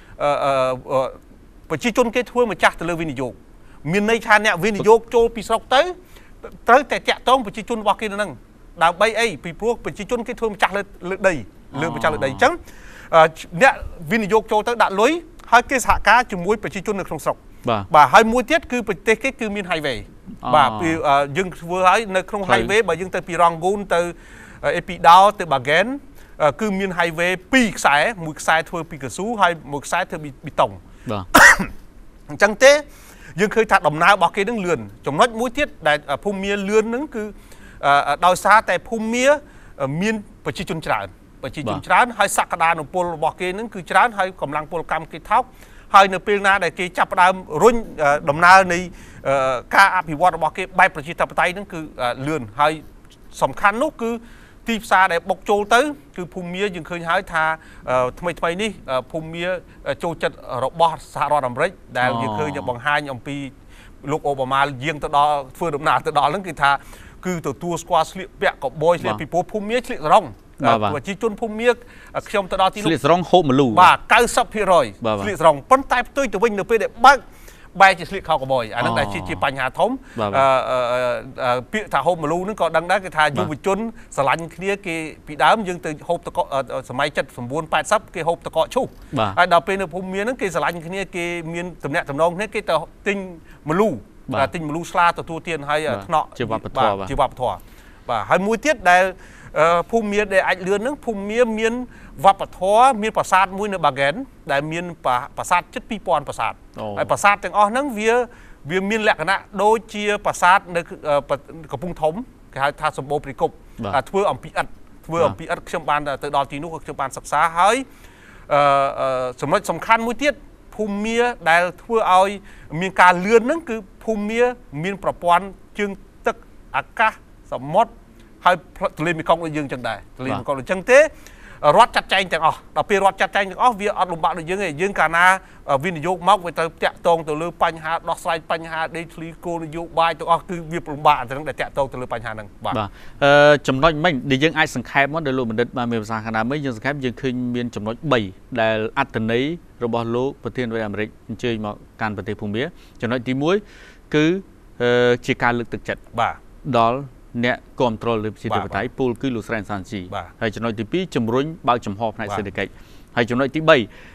Speaker 2: ប្រជាជនគេធ្វើម្ចាស់ទៅលើវិនិយោគមានន័យថាអ្នកវិនិយោគចូលពីស្រុកទៅត្រូវតែតាក់ទងប្រជាជនរបស់គេនៅនឹងដើម្បីអីពីព្រោះប្រជាជនគេធ្វើម្ចាស់លើដីលើម្ចាស់លើដីអញ្ចឹងអ្នកវិនិយោគចូលទៅដាក់លុយហើយគេសហការជាមួយប្រជាជននៅក្នុងស្រុកបាទហើយមួយទៀតគឺប្រទេសគេគឺមាន highway បាទពីយើងធ្វើហើយនៅក្នុង highway បើយើងទៅពីរ៉ង់ហ្គូនទៅអេពីដោទៅបាហ្គែនគឺមាន highway 2ខ្សែមួយខ្សែធ្វើពីកស៊ូហើយមួយខ្សែធ្វើពីប៊ីតុង
Speaker 1: បាទ
Speaker 2: អញ្ចឹងទេយើងឃើញថាដំណើររបស់គេនឹងលឿនចំណុចមួយទៀតដែលភូមាលឿននឹងគឺដោយសារតែភូមាមានប្រជាជនច្រើនហើយសក្តានុពលរបស់គេនឹងគឺច្រើនហើយកម្លាំងពលកម្មគេថោកហើយនៅពេលណាដែលគេចាប់ផ្ដើមរុញដំណើរនៃការអភិវឌ្ឍរបស់គេបែបប្រជាធិបតេយ្យហ្នឹងគឺលឿនហើយសំខាន់នោះគឺទីផ្សារដែលបុកចូលទៅគឺភូមាយើងឃើញហើយថាថ្មីនេះភូមាចូលចិត្តរបស់សហរដ្ឋអាមេរិកដែលយើងឃើញបង្ហាញអំពីលោកអូបាម៉ាយាងទៅដល់ធ្វើដំណើរទៅដល់ហ្នឹងគឺថាគឺទទួលស្គាល់ស្លៀកពាក់កបយស្លៀកពីព្រោះភូមាស្លៀកស្រងប្រជាជនភូមាខ្ញុំទៅដល់ទីនោះ
Speaker 1: ស្លៀកស្រងហូបមលូ
Speaker 2: បាទ 90% ស្លៀកស្រងប៉ុន្តែផ្ទុយទៅវិញនៅពេលដែលបើកបែរជាស្លៀកខោកបយអាហ្នឹងដែលជាបញ្ហាធំពាក្យថាហូបមលូហ្នឹងក៏ដឹងដែរគេថាយុវជនស្រឡាញ់គ្នាគេពីដើមយើងទៅហូបតកសម័យ79 80គេហូបតកឈូសហើយដល់ពេលនៅភូមាហ្នឹងគេស្រឡាញ់គ្នាគេមានទំនាក់ទំនងគ្នាគេទៅទិញមលូទិញមលូស្លាទទួលទានហើយថ្នាក់
Speaker 1: ជាវប្បធម៌
Speaker 2: បាទហើយមួយទៀតដែលភូមាដែលអាចលឿនហ្នឹងភូមាមានវប្បធម៌មានប្រាសាទមួយនៅបាហ្គែនដែលមានប្រាសាទជិត 2000 ប្រាសាទហើយប្រាសាទទាំងអស់ហ្នឹងវាមានលក្ខណៈដូចជាប្រាសាទនៅកំពង់ធំគេហៅថាសម្បូរព្រៃគុកធ្វើអំពីឥដ្ឋខ្ញុំបានទៅដល់ទីនោះខ្ញុំបានសិក្សាហើយចំណុចសំខាន់មួយទៀតភូមាដែលធ្វើឲ្យមានការលឿនហ្នឹងគឺភូមាមានប្រព័ន្ធជើងទឹកអាកាសសមុទ្រហើយទន្លេមេគង្គដូចយើងចឹងដែរទន្លេមេគង្គដូចចឹងទេរដ្ឋចាត់ចែងទាំងអស់ដល់ពេលរដ្ឋចាត់ចែងទាំងអស់វាអត់លំបាកដូចយើងទេយើងកាលណាវិនិយោគមកវាទៅតាក់ទងទៅលើបញ្ហាដោះស្រាយបញ្ហាដេកធ្លីគោលនយោបាយទាំងអស់គឺវាលំបាកទាំងដែលតាក់ទងទៅលើបញ្ហាហ្នឹង
Speaker 1: បាទចំណុចមិញដែលយើងអាចសង្ខេបមកដោយលោកបណ្ឌិតបានមានភាសាខាងណាមិញយើងសង្ខេបយើងឃើញមានចំណុច3ដែលអត្ថន័យរបស់លោកប្រធានាធិបតីអាមេរិកអញ្ជើញមកកាន់ប្រទេសភូមាចំណុចទី1គឺជាការលើកទឹកចិត្ត
Speaker 2: បាទ
Speaker 1: ដល់អ្នកគ្រប់គ្រងលើប្រជាធិបតេយ្យពលគឺលោកស្រីសានជីហើយចំណុចទី2ជំរុញបើកចំហផ្នែកសេដ្ឋកិច្ចហើយចំណុចទី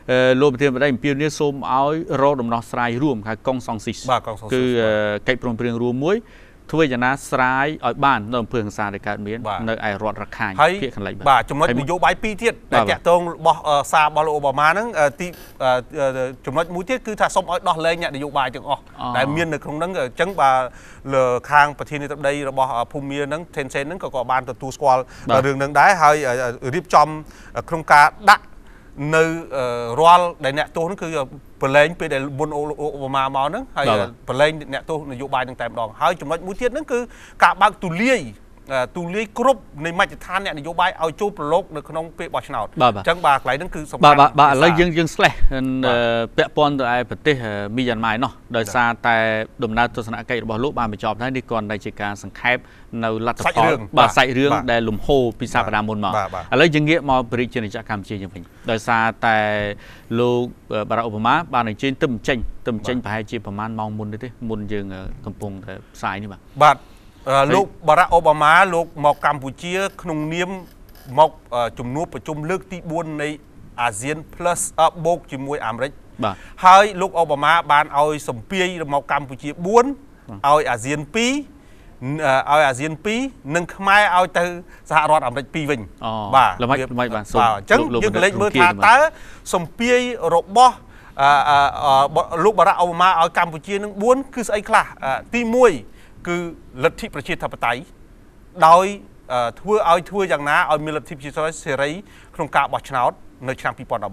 Speaker 1: 3លោកប្រធានាធិបតីអំពាវនាវសូមឲ្យរកដំណោះស្រាយរួមហៅកុងសងស៊ីសគឺកិច្ចព្រមព្រៀងរួមមួយធ្វើយ៉ាងណាស្រាយឲ្យបាននៅអំពើហិង្សាដែលកើតមាននៅឯរដ្ឋរខាញភាគខាងលិច
Speaker 2: បាទចំណុចនយោបាយ2ទៀតដែលតាក់ទងរបស់សាររបស់លោកអូបាម៉ាហ្នឹងទីចំណុចមួយទៀតគឺថាសូមឲ្យដោះលែងអ្នកនយោបាយទាំងអស់ដែលមាននៅក្នុងហ្នឹងអញ្ចឹងបាទលើខាងប្រធានាធិបតីរបស់ភូមាហ្នឹងថេនសេនហ្នឹងក៏បានទទួលស្គាល់រឿងហ្នឹងដែរហើយរៀបចំក្នុងការដាក់នៅរាល់ដែលអ្នកទោសហ្នឹងគឺប្រឡែងពេលដែលមុនអូបាម៉ាមកហ្នឹងហើយប្រឡែងអ្នកទោសនយោបាយហ្នឹងតែម្ដងហើយចំណុចមួយទៀតហ្នឹងគឺការបើកទូលាយគ្រប់នៃមជ្ឈដ្ឋានអ្នកនយោបាយឲ្យចូលប្រឡូកនៅក្នុងពេលបោះឆ្នោតអញ្ចឹងបាទកន្លែងហ្នឹងគឺសំខាន់
Speaker 1: បាទឥឡូវយើងស្លេះពាក់ព័ន្ធទៅឯប្រទេសមីយ៉ាន់ម៉ានោះដោយសារតែដំណើរទស្សនកិច្ចរបស់លោកបានបញ្ចប់ហើយនេះគ្រាន់តែជាការសង្ខេបនៅលទ្ធផលបាទសាច់រឿងដែលលំហូរពីសប្តាហ៍មុនមកឥឡូវយើងងាកមកប្រជាជនជាតិកម្ពុជាយើងវិញដោយសារតែលោកបារ៉ាក់អូបាម៉ាបានអញ្ជើញទៅបញ្ចេញប្រហែលជាប្រហែលម៉ោងមុនទេមុនយើងកំពុងតែផ្សាយនេះ
Speaker 2: បាទលោកបារ៉ាក់អូបាម៉ាលោកមកកម្ពុជាក្នុងនាមមកជំនួបប្រជុំលើកទី4នៃអាស៊ាន plus បូកជាមួយអាមេរិកហើយលោកអូបាម៉ាបានឲ្យសម្ពាយមកកម្ពុជា4 ឲ្យអាស៊ាន2ឲ្យអាស៊ាន2និងខ្មែរឲ្យទៅសហរដ្ឋអាមេរិក2វិញ
Speaker 1: បាទល្មិចបាទសូម
Speaker 2: អញ្ចឹងយើងក៏លេចមើលថាតើសម្ពាយរបស់លោកបារ៉ាក់អូបាម៉ាឲ្យកម្ពុជានឹង4គឺស្អីខ្លះទី1គឺលទ្ធិប្រជាធិបតេយ្យដោយធ្វើយ៉ាងណាឲ្យមានលទ្ធិប្រជាធិបតេយ្យសេរីក្នុងការបោះឆ្នោតនៅឆ្នាំ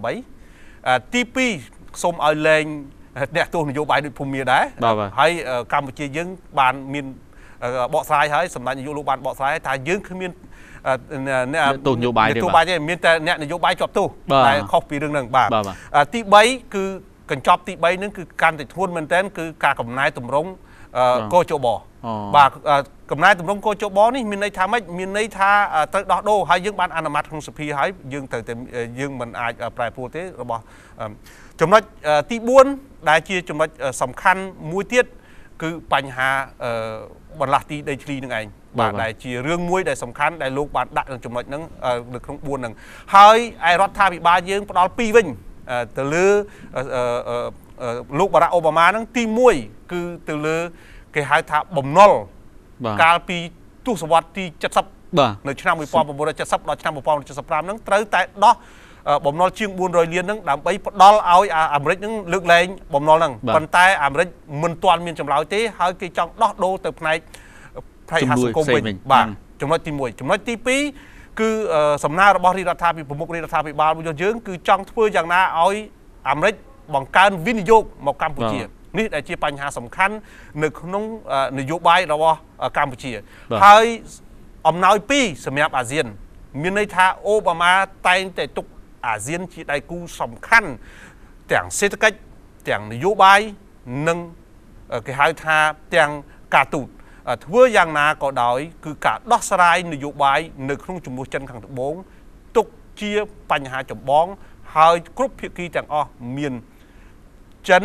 Speaker 2: 2013ទី2សូមឲ្យលែងអ្នកទស្សនយោបាយដូចភូមិដែរហើយកម្ពុជាយើងបានមានបកស្រាយហើយសម្ដេចនាយកលោកបានបកស្រាយថាយើងគ្មាន
Speaker 1: ទស្សនយោបាយ
Speaker 2: ទេមានតែអ្នកនយោបាយជាប់ទោសតែខុសពីរឿងហ្នឹងបាទទី3គឺកញ្ចប់ទី3ហ្នឹងគឺកាន់តែធ្ងន់មែនទែនគឺការកំណែតម្រង់កោជបបាទកំណែតម្រង់កោជបនេះមានន័យថាម៉េចមានន័យថាត្រូវដោះដូរហើយយើងបានអនុម័តក្នុងសភាហើយយើងត្រូវតែយើងមិនអាចប្រែប្រួលទេរបស់ចំណុចទី4ដែលជាចំណុចសំខាន់មួយទៀតគឺបញ្ហាបន្លាស់ទីដីធ្លីនឹងឯងបាទដែលជារឿងមួយដែលសំខាន់ដែលលោកបានដាក់ក្នុងចំណុចហ្នឹងនៅក្នុង4ហ្នឹងហើយឯរដ្ឋាភិបាលយើងផ្ដល់2វិញទៅលើលោកបារ៉ាក់អូបាម៉ាហ្នឹងទី1គឺទៅលើគេហៅថាបំណុលកាលពីទសវត្សរ៍ទី70នៅឆ្នាំ1970ដល់ឆ្នាំ1975ហ្នឹងត្រូវតែដោះបំណុលជាង400លានហ្នឹងដើម្បីផ្ដល់ឲ្យអាមេរិកហ្នឹងលើកលែងបំណុលហ្នឹងប៉ុន្តែអាមេរិកមិនទាន់មានចម្លើយទេហើយគេចង់ដោះដូរទៅផ្នែកហាសង្គមវិញបាទចំណុចទី1ចំណុចទី2គឺសំណើរបស់រដ្ឋាភិបាលប្រមុខរដ្ឋាភិបាលរបស់យើងគឺចង់ធ្វើយ៉ាងណាឲ្យអាមេរិកបង្កើនវិនិយោគមកកម្ពុជានេះដែលជាបញ្ហាសំខាន់នៅក្នុងនយោបាយរបស់កម្ពុជាហើយអំណោយ2សម្រាប់អាស៊ានមានន័យថាអូបាម៉ាតែងតែទុកអាស៊ានជាដៃគូសំខាន់ទាំងសេដ្ឋកិច្ចទាំងនយោបាយនិងគេហៅថាទាំងការទូតធ្វើយ៉ាងណាក៏ដោយគឺការដោះស្រាយនយោបាយនៅក្នុងជំនួសចិនខាងត្បូងទុកជាបញ្ហាចម្បងហើយគ្រប់ភាគីទាំងអស់មានចិន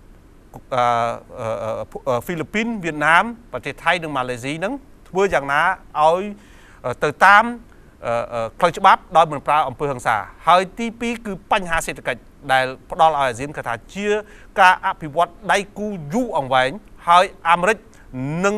Speaker 2: ហ្វីលីពីនវៀតណាមប្រទេសថៃនិងម៉ាឡេស៊ីហ្នឹងធ្វើយ៉ាងណាឲ្យទៅតាមផ្លូវច្បាប់ដោយមិនប្រើអំពើហិង្សាហើយទី2គឺបញ្ហាសេដ្ឋកិច្ចដែលផ្ដល់ឲ្យអាស៊ានគឺថាជាការអភិវឌ្ឍដៃគូយូរអង្វែងហើយអាមេរិកនឹង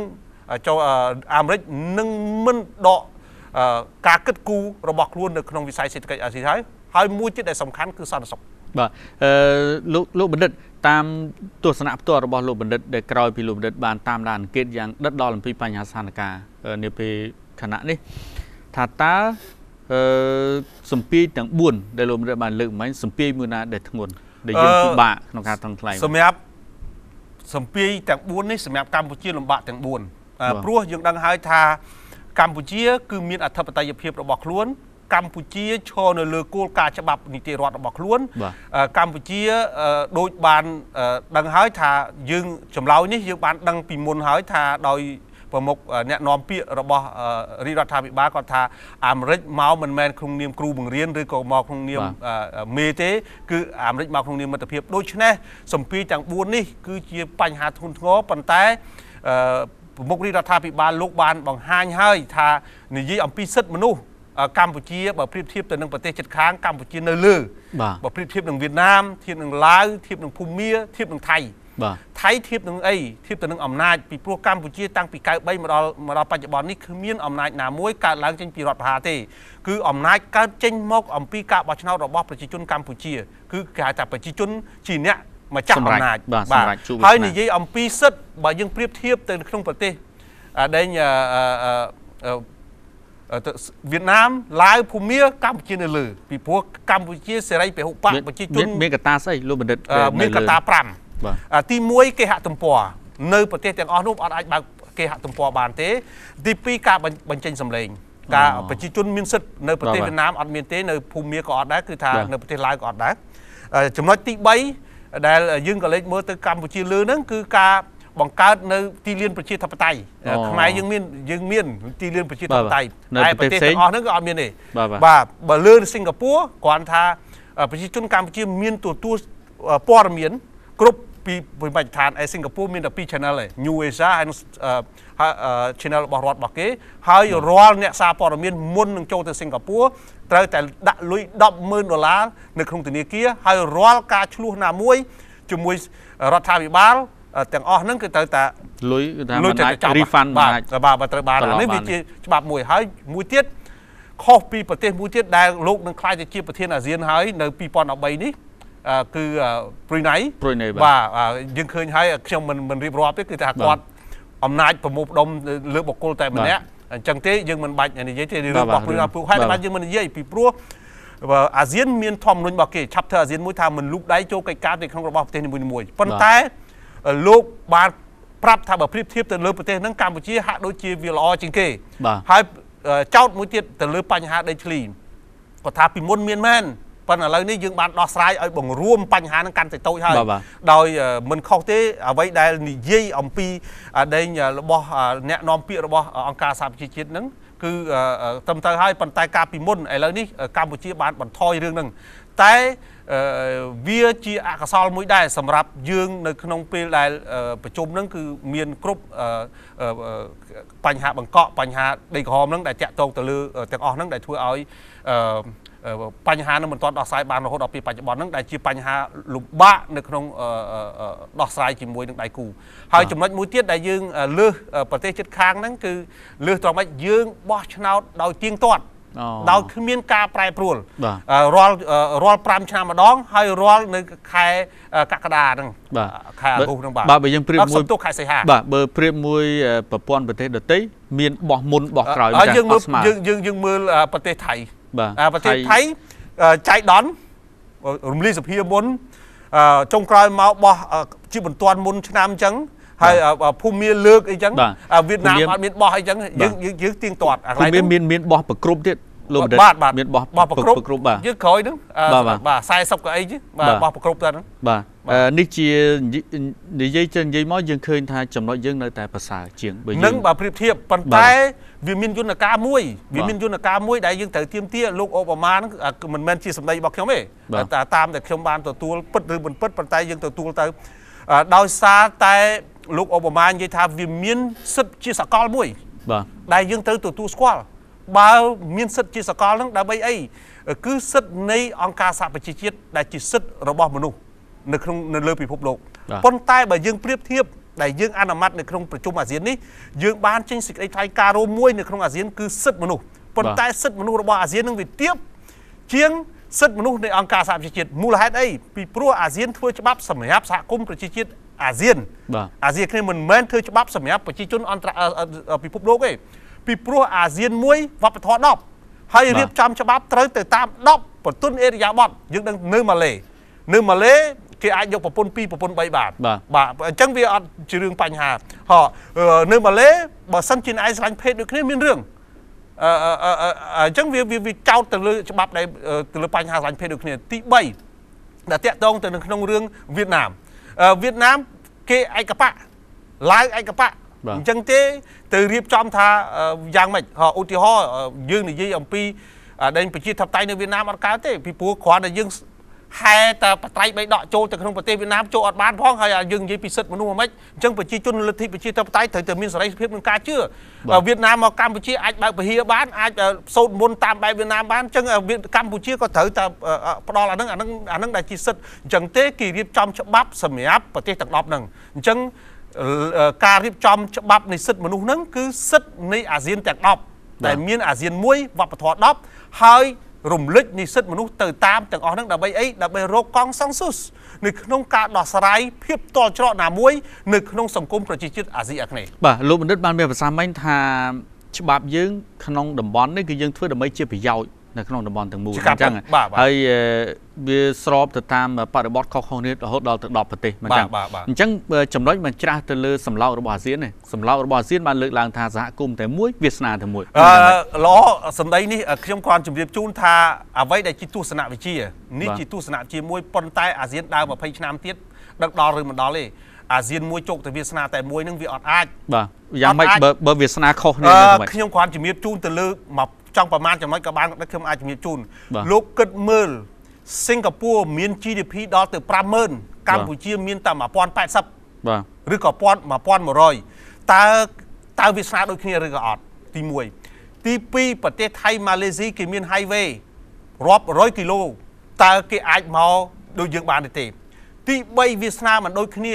Speaker 2: មិនដកការគិតគូររបស់ខ្លួននៅក្នុងវិស័យសេដ្ឋកិច្ចអាស៊ីហើយមួយទៀតដែលសំខាន់គឺសន្តិសុខ
Speaker 1: បាទលោកបណ្ឌិតតាមទស្សនៈផ្ទាល់របស់លោកបណ្ឌិតដែលក្រោយពីលោកបណ្ឌិតបានតាមដានអង្កេតយ៉ាងដិតដល់អំពីបញ្ហាស្ថានភាពនាពេលខណៈនេះថាតើសម្ពាយទាំង4ដែលលោកបណ្ឌិតបានលើកមិញសម្ពាយមួយណាដែលធ្ងន់ដែលយើងពិបាកក្នុងការថងថ្លៃ
Speaker 2: សម្រាប់សម្ពាយទាំង4នេះសម្រាប់កម្ពុជាលំបាកទាំង4ព្រោះយើងដឹងហើយថាកម្ពុជាគឺមានអធិបតេយ្យភាពរបស់ខ្លួនកម្ពុជាឈរនៅលើគោលការណ៍ច្បាប់នីតិរដ្ឋរបស់ខ្លួនកម្ពុជាដូចបានដឹងហើយថាយើងចម្លើយនេះយើងបានដឹងពីមុនហើយថាដោយប្រមុខអ្នកនាំពាក្យរបស់រដ្ឋាភិបាលគាត់ថាអាមេរិកមកមិនមែនក្នុងនាមគ្រូបង្រៀនឬក៏មកក្នុងនាមមេទេគឺអាមេរិកមកក្នុងនាមមិត្តភាពដូច្នេះសម្ពាយទាំង4នេះគឺជាបញ្ហាធ្ងន់ធ្ងរប៉ុន្តែប្រមុខរដ្ឋាភិបាលលោកបានបង្ហាញហើយថានិយាយអំពីសិទ្ធិមនុស្សកម្ពុជាបើប្រៀបធៀបទៅនឹងប្រទេសជិតខាងកម្ពុជានៅលើបើប្រៀបធៀបនឹងវៀតណាមធៀបនឹងឡាវធៀបនឹងភូមាធៀបនឹងថៃថៃធៀបនឹងអីធៀបទៅនឹងអំណាចពីព្រោះកម្ពុជាតាំងពី93មកដល់បច្ចុប្បន្ននេះគ្មានអំណាចណាមួយកើតឡើងចេញពីរដ្ឋប្រហារទេគឺអំណាចកើតចេញមកអំពីការបោះឆ្នោតរបស់ប្រជាជនកម្ពុជាគឺគេហៅថាប្រជាជនជាអ្នកម្ចាស់អំណាចបាទហើយនិយាយអំពីសិទ្ធិបើយើងប្រៀបធៀបទៅក្នុងប្រទេសដែលវៀតណាមឡាវភូមាកម្ពុជានៅលើពីព្រោះកម្ពុជាសេរីពហុបកប្រជាជន
Speaker 1: មានកត្តាស្អីលោកបណ្ឌិត
Speaker 2: មានកត្តា5ទី1គេហទំព័រនៅប្រទេសទាំងអស់នោះអត់អាចបើកគេហទំព័របានទេទី2ការបញ្ចេញសម្លេងការប្រជាជនមានសិទ្ធិនៅប្រទេសវៀតណាមអត់មានទេនៅភូមាក៏អត់ដែរគឺថានៅប្រទេសឡាវក៏អត់ដែរចំណុចទី3ដែលយើងក៏លេចមើលទៅកម្ពុជាលើហ្នឹងគឺការបង្កើតនៅទីលានប្រជាធិបតេយ្យខ្មែរយើងមានទីលានប្រជាធិបតេយ្យតែប្រទេសទាំងអស់ហ្នឹងក៏អត់មានទេបាទបើលើសិង្ហបុរីគ្រាន់ថាប្រជាជនកម្ពុជាមានទទួលព័ត៌មានគ្រប់ពីវិបត្តិឋានឯសិង្ហបុរីមានតែ2 channel ឯង New Asia ហើយ channel របស់រដ្ឋរបស់គេហើយរាល់អ្នកសារព័ត៌មានមុននឹងចូលទៅសិង្ហបុរីត្រូវតែដាក់លុយ$10,000នៅក្នុងធនាគារហើយរាល់ការឆ្លោះណាមួយជាមួយរដ្ឋាភិបាលទាំងអស់ហ្នឹងគឺត្រូវតែ
Speaker 1: លុយគឺថាមិនអាច refund
Speaker 2: បាទត្រូវបាននេះវាជាច្បាប់មួយហើយមួយទៀតខុសពីប្រទេសមួយទៀតដែលលោកនឹងខ្លាយទៅជាប្រធានអាស៊ានហើយនៅ2013នេះគឺព្រុយណៃបាទយើងឃើញហើយខ្ញុំមិនរៀបរាប់ទេគឺថាគាត់អំណាចប្រមូលផ្ដុំលើបុគ្គលតែម្នាក់អញ្ចឹងទេយើងមិនបាច់និយាយទេរឿងរបស់ព្រុយណៃពួកហេតុតែយើងមិននិយាយពីព្រោះអាស៊ានមានធម្មនុញ្ញរបស់គេឆាប់ធ្វើអាស៊ានមួយថាមិនលូកដៃចូលកិច្ចការនៅក្នុងរបស់ប្រទេសនីមួយៗប៉ុន្តែលោកបានប្រាប់ថាបើប្រៀបធៀបទៅលើប្រទេសហ្នឹងកម្ពុជាហាក់ដូចជាវាល្អជាងគេហើយចោតមួយទៀតទៅលើបញ្ហាដីធ្លីគាត់ថាពីមុនមានមែនប៉ុន្តែឥឡូវនេះយើងបានដោះស្រាយឲ្យបង្រួមបញ្ហាហ្នឹងកាន់តែតូចហើយដោយមិនខុសទេអ្វីដែលនិយាយអំពីដែងរបស់អ្នកនាំពាក្យរបស់អង្គការសហប្រជាជាតិហ្នឹងគឺត្រឹមត្រូវហើយប៉ុន្តែកាលពីមុនឥឡូវនេះកម្ពុជាបានបន្ថយរឿងហ្នឹងតែវាជាអកុសលមួយដែរសម្រាប់យើងនៅក្នុងពេលដែលប្រជុំហ្នឹងគឺមានគ្រប់បញ្ហាបង្កក់បញ្ហាដីក្រហមហ្នឹងដែលតាក់ទងទៅលើទាំងអស់ហ្នឹងដែលធ្វើឲ្យបញ្ហានឹងមិនទាន់ដោះស្រាយបានរហូតដល់ពេលបច្ចុប្បន្នហ្នឹងដែលជាបញ្ហាលំបាកនៅក្នុងដោះស្រាយជាមួយនឹងដៃគូហើយចំណុចមួយទៀតដែលយើងលើសប្រទេសជិតខាងហ្នឹងគឺលើសត្រង់ម៉េចយើងបោះឆ្នោតដោយទៀងទាត់ដោយគ្មានការប្រែប្រួលរាល់5ឆ្នាំម្ដងហើយរាល់នៅខែកក្កដាហ្នឹងខែអាហ្គូសហ្នឹងបាទ
Speaker 1: បើយើងប្រៀបមួយ
Speaker 2: ទុកខែសីហា
Speaker 1: បាទបើប្រៀបមួយប្រព័ន្ធប្រទេសដទៃមានបោះមុនបោះក្រោយ
Speaker 2: ហើយយើងមើលប្រទេសថៃប្រទេសថៃចៃដន្យរំលាយសភាមុនចុងក្រោយមកបោះជាបន្ទាន់មុនឆ្នាំអញ្ចឹងហើយភូមិមានលើកអីចឹងវៀតណាមអត់មានបោះអីចឹងយើងទៀងទាត់អាកន្លែង
Speaker 1: មានបោះប្រគ្រប់ទៀតលោកបណ្ឌិតមានបោះប្រគ្រប់បាទ
Speaker 2: យើងក្រោយហ្នឹងបាទ40កៅអីបាទបោះប្រគ្រប់ទៅហ្នឹង
Speaker 1: បាទនេះជានិយាយចឹងនិយាយមកយើងឃើញថាចំណុចយើងនៅតែប្រសើរជាង
Speaker 2: បើយើងនឹងបើប្រៀបធៀបប៉ុន្តែវាមានយន្តការមួយដែលយើងត្រូវទៀមទាលោកអូបាម៉ាហ្នឹងមិនមែនជាសម្ដីរបស់ខ្ញុំទេតាមតែខ្ញុំបានទទួលពិតឬមិនពិតប៉ុន្តែយើងទទួលទៅដោយសារតែលោកអូបាម៉ានិយាយថាវាមានសិទ្ធិជាសកលមួយ
Speaker 1: បាទ
Speaker 2: ដែលយើងត្រូវទទួលស្គាល់បើមានសិទ្ធិជាសកលហ្នឹងដើម្បីអីគឺសិទ្ធិនៃអង្គការសហប្រជាជាតិដែលជាសិទ្ធិរបស់មនុស្សនៅលើពិភពលោកប៉ុន្តែបើយើងប្រៀបធៀបដែលយើងអនុម័តនៅក្នុងប្រជុំអាស៊ាននេះយើងបានចេញសេចក្តីថ្លែងការណ៍រួមមួយនៅក្នុងអាស៊ានគឺសិទ្ធិមនុស្សប៉ុន្តែសិទ្ធិមនុស្សរបស់អាស៊ាននឹងវាទាបជាងសិទ្ធិមនុស្សនៃអង្គការសហប្រជាជាតិមូលហេតុអីពីព្រោះអាស៊ានធ្វើច្បាប់សម្រាប់សហគមន៍ប្រជាជាតិអាស៊ានគ្នាមិនមែនធ្វើច្បាប់សម្រាប់ប្រជាជនអន្តរពិភពលោកទេពីព្រោះអាស៊ានមួយវប្បធម៌10ហើយរៀបចំច្បាប់ត្រូវទៅតាម10ប្រទុនអេរិយាបថយើងដឹងនៅម៉ាឡេគេអាចយកប្រពន្ធ2ប្រពន្ធ3បាទអញ្ចឹងវាអត់ជារឿងបញ្ហានៅម៉ាឡេបើសិនជាឯងស្រឡាញ់ភេទដូចគ្នាមានរឿងអញ្ចឹងវាចោតទៅលើច្បាប់ដែលទៅលើបញ្ហាស្រឡាញ់ភេទដូចគ្នាទី3ដែលតាក់ទងទៅនៅក្នុងរឿងវៀតណាមគេឯកបៈឡើងឯកបៈអញ្ចឹងទេទៅរៀបចំថាយ៉ាងម៉េចឧទាហរណ៍យើងនិយាយអំពីដែនប្រជាធិបតេយ្យនៅវៀតណាមអត់កើតទេពីព្រោះគ្រាន់តែយើងហែតែបត្រៃបីដកចូលទៅក្នុងប្រទេសវៀតណាមចូលអត់បានផងហើយយើងនិយាយពីសិទ្ធិមនុស្សហ្មងអញ្ចឹងប្រជាជនលទ្ធិប្រជាធិបតេយ្យត្រូវតែមានសេរីភាពនិងការជឿវៀតណាមមកកម្ពុជាអាចបើកពហិបានអាចសូត្រមន្តតាមបែបវៀតណាមបានអញ្ចឹងកម្ពុជាក៏ត្រូវតែផ្ដល់អាហ្នឹងដែលជាសិទ្ធិអញ្ចឹងទេគេរៀបចំច្បាប់សម្រាប់ប្រទេសទាំង10ហ្នឹងអញ្ចឹងការរៀបចំច្បាប់នៃសិទ្ធិមនុស្សហ្នឹងគឺសិទ្ធិនៃអាស៊ានទាំង10ដែលមានអាស៊ានមួយវប្បធម៌10ហើយរំលេចនិស្សិតមនុស្សទៅតាមទាំងអស់ហ្នឹងដើម្បីអីដើម្បីរកកងសង្ស៊ុសនៅក្នុងការដោះស្រាយភាពតល់ច្រកណាមួយនៅក្នុងសង្គមប្រជាជាតិអាស៊ីអាគ្នេយ៍
Speaker 1: បាទលោកបណ្ឌិតបានមានប្រសាសន៍មិញថាច្បាប់យើងក្នុងតំបន់នេះគឺយើងធ្វើដើម្បីជាប្រយោជន៍នៅក្នុងតំបន់ទាំងមូលអញ្ចឹងហើយវាស្របទៅតាមបរិបទខុសៗគ្នារហូតដល់ទៅ10ប្រទេសអញ្ចឹងចំណុចមិនច្រាស់ទៅលើសម្លោករបស់អាស៊ានទេសម្លោករបស់អាស៊ានបានលើកឡើងថាសហគមន៍តែមួយវាសនាតែមួយ
Speaker 2: ល្អសម្ដីនេះខ្ញុំគ្រាន់ជម្រាបជូនថាអ្វីដែលជាទស្សនវិជ្ជានេះជាទស្សនវិជ្ជាមួយប៉ុន្តែអាស៊ានដើម20ឆ្នាំទៀតដឹកដល់ឬមិនដល់ទេអាស៊ានមួយជោគទៅវាសនាតែមួយនឹងវាអត់អាច
Speaker 1: បាទយ៉ាងម៉េចបើវាសនាខុសគ្នា
Speaker 2: ខ្ញុំគ្រាន់ជម្រាបជូនទៅលើមកចង់ប្រមាណចំណុចក៏បានខ្ញុំអាចជំរាបជូនលោកគិតមើលសិង្ហបុរីមាន GDP ដល់ទៅ 50,000 កម្ពុជាមានតែ 1080
Speaker 1: បាទ
Speaker 2: ឬក៏ 1100 តើវាស្មើដូចគ្នាឬក៏អត់ទី1ទី2ប្រទេសថៃម៉ាឡេស៊ីគេមាន highway រាប់រយគីឡូតើគេអាចមកដូចយើងបានទេទី3វាស្មើមិនដូចគ្នា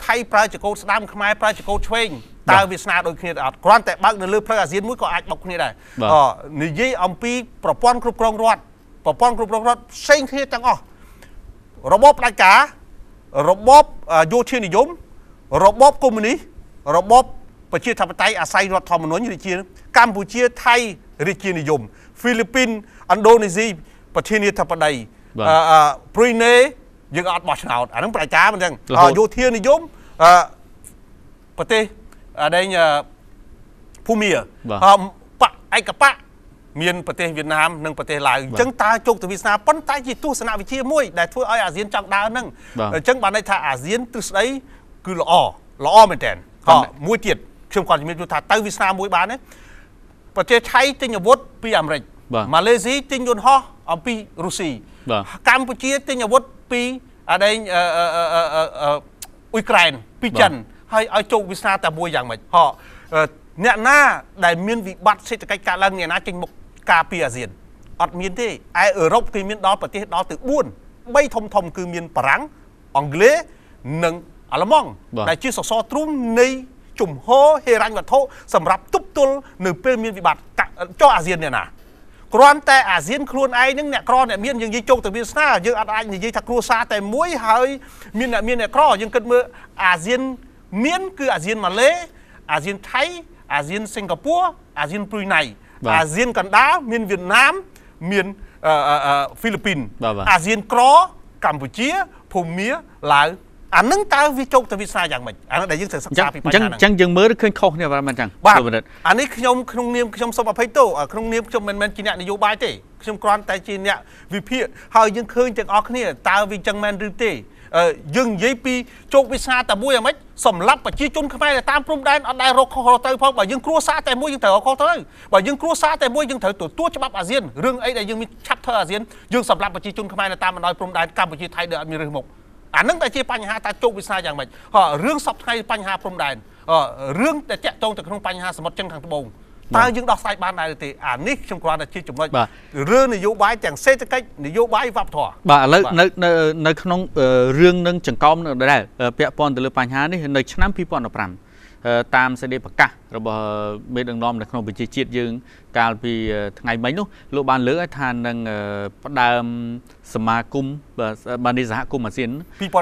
Speaker 2: ថៃប្រើចកោស្ដាំខ្មែរប្រើចកោឆ្វេងតើវាស្នាដូចគ្នាអត់គ្រាន់តែបើកនៅលើផ្លូវអាស៊ានមួយក៏អាចបុកគ្នាដែរនិយាយអំពីប្រព័ន្ធគ្រប់គ្រងរដ្ឋប្រព័ន្ធគ្រប់គ្រងរដ្ឋផ្សេងគ្នាទាំងអស់របបផ្ដាច់ការរបបយោធានិយមរបបកុម្មុយនីសរបបប្រជាធិបតេយ្យអាស្រ័យរដ្ឋធម្មនុញ្ញរាជាកម្ពុជាថៃរាជានិយមហ្វីលីពីនឥណ្ឌូនេស៊ីប្រធានាធិបតីព្រុយណេយើងអត់បោះឆ្នោតអាហ្នឹងផ្ដាច់ការមិនអញ្ចឹងយោធានិយមប្រទេសដែលភូមាបកឯកបកមានប្រទេសវៀតណាមនិងប្រទេសឡាវអញ្ចឹងតើជោគទៅវាសនាប៉ុន្តែជាទស្សនវិជ្ជាមួយដែលធ្វើឲ្យអាស៊ានចង់ដើរហ្នឹងអញ្ចឹងបានន័យថាអាស៊ានទ្រឹស្ដីគឺល្អមែនតើមួយទៀតខ្ញុំគាត់ជំរាបថាទៅវាសនាមួយបានទេប្រទេសថៃទិញអាវុធពីអាមេរិកម៉ាឡេស៊ីទិញយន្តហោះអំពីរុស្ស៊ីកម្ពុជាទិញអាវុធពីអ៊ុយក្រែនពីចិនហើយឲ្យជោគវាសនាតែមួយយ៉ាងម៉េចអ្នកណាដែលមានវិបត្តិសេដ្ឋកិច្ចកើតឡើងអ្នកណាចេញមុខការពារអាស៊ានអត់មានទេឯអឺរ៉ុបគេមានដល់ប្រទេសដល់ទៅ4 3ធំគឺមានបារាំងអង់គ្លេសនិងអាល្លឺម៉ង់ដែលជាសសរទ្រូងនៃជំហរហិរញ្ញវត្ថុសម្រាប់ទប់ទល់នៅពេលមានវិបត្តិចុះអាស៊ានអ្នកណាគ្រាន់តែអាស៊ានខ្លួនឯងហ្នឹងអ្នកក្រអ្នកមានយើងនិយាយជោគទៅវាសនាយើងអត់អាចនិយាយថាគ្រួសារតែមួយហើយមានអ្នកក្រយើងគិតមើលអាស៊ានមានគឺអាស៊ានម៉ាឡេអាស៊ានថៃអាស៊ានសិង្ហបុរីអាស៊ានព្រុយណៃអាស៊ានកណ្ដាលមានវៀតណាមមានហ្វីលីពីនអាស៊ានក្រកម្ពុជាភូមាឡាវអានឹងតើវាជោគទៅវាសនាយ៉ាងម៉េចអានឹងដែលយើងត្រូវសិក្សាពីបញ្ហាហ្នឹងអញ្ចឹងយើងមើលឃើញខុសគ្នាបាទមិនអញ្ចឹងបាទអានេះខ្ញុំក្នុងនាមខ្ញុំសូមអភ័យទោសក្នុងនាមខ្ញុំមិនមែនជាអ្នកនយោបាយទេខ្ញុំគ្រាន់តែជាអ្នកវិភាគហើយយើងឃើញទាំងអស់គ្នាតើវាអញ្ចឹងមែនឬទេយើងនិយាយពីជោគវាសនាតែមួយអាម៉េចសម្រាប់ប្រជាជនខ្មែរតាមព្រំដែនអត់ដែលរកខុសទៅផងបើយើងគ្រួសារតែមួយយើងត្រូវរកខុសទៅបើយើងគ្រួសារតែមួយយើងត្រូវទទួលច្បាប់អាស៊ានរឿងអីដែលយើងមានឆាប់ធ្វើអាស៊ានយើងសម្រាប់ប្រជាជនខ្មែរនៅតាមបណ្ដោយព្រំដែនកម្ពុជាថៃដែលអត់មានរើសមុខអានឹងតែជាបញ្ហាតើជោគវាសនាយ៉ាងម៉េចរឿងសពថ្ងៃបញ្ហាព្រំដែនរឿងដែលតាក់ទងទៅក្នុងបញ្ហាសមុទ្រចិនខាងត្បូងតើយើងដោះស្រាយបានដែរទេអានេះខ្ញុំគ្រាន់តែជាចំណុចរឿងនយោបាយទាំងសេដ្ឋកិច្ចនយោបាយវប្បធម៌
Speaker 1: បាទឥឡូវនៅក្នុងរឿងនឹងចង្កោមដែរពាក់ព័ន្ធទៅលើបញ្ហានេះនៅឆ្នាំ2015តាមសេចក្តីប្រកាសរបស់មេដឹកនាំនៅក្នុងប្រជាជាតិយើងកាលពីថ្ងៃមិញនោះលោកបានលើកឲ្យថានឹងផ្ដើមសមាគមបាននេះសហគមន៍អាស៊ាន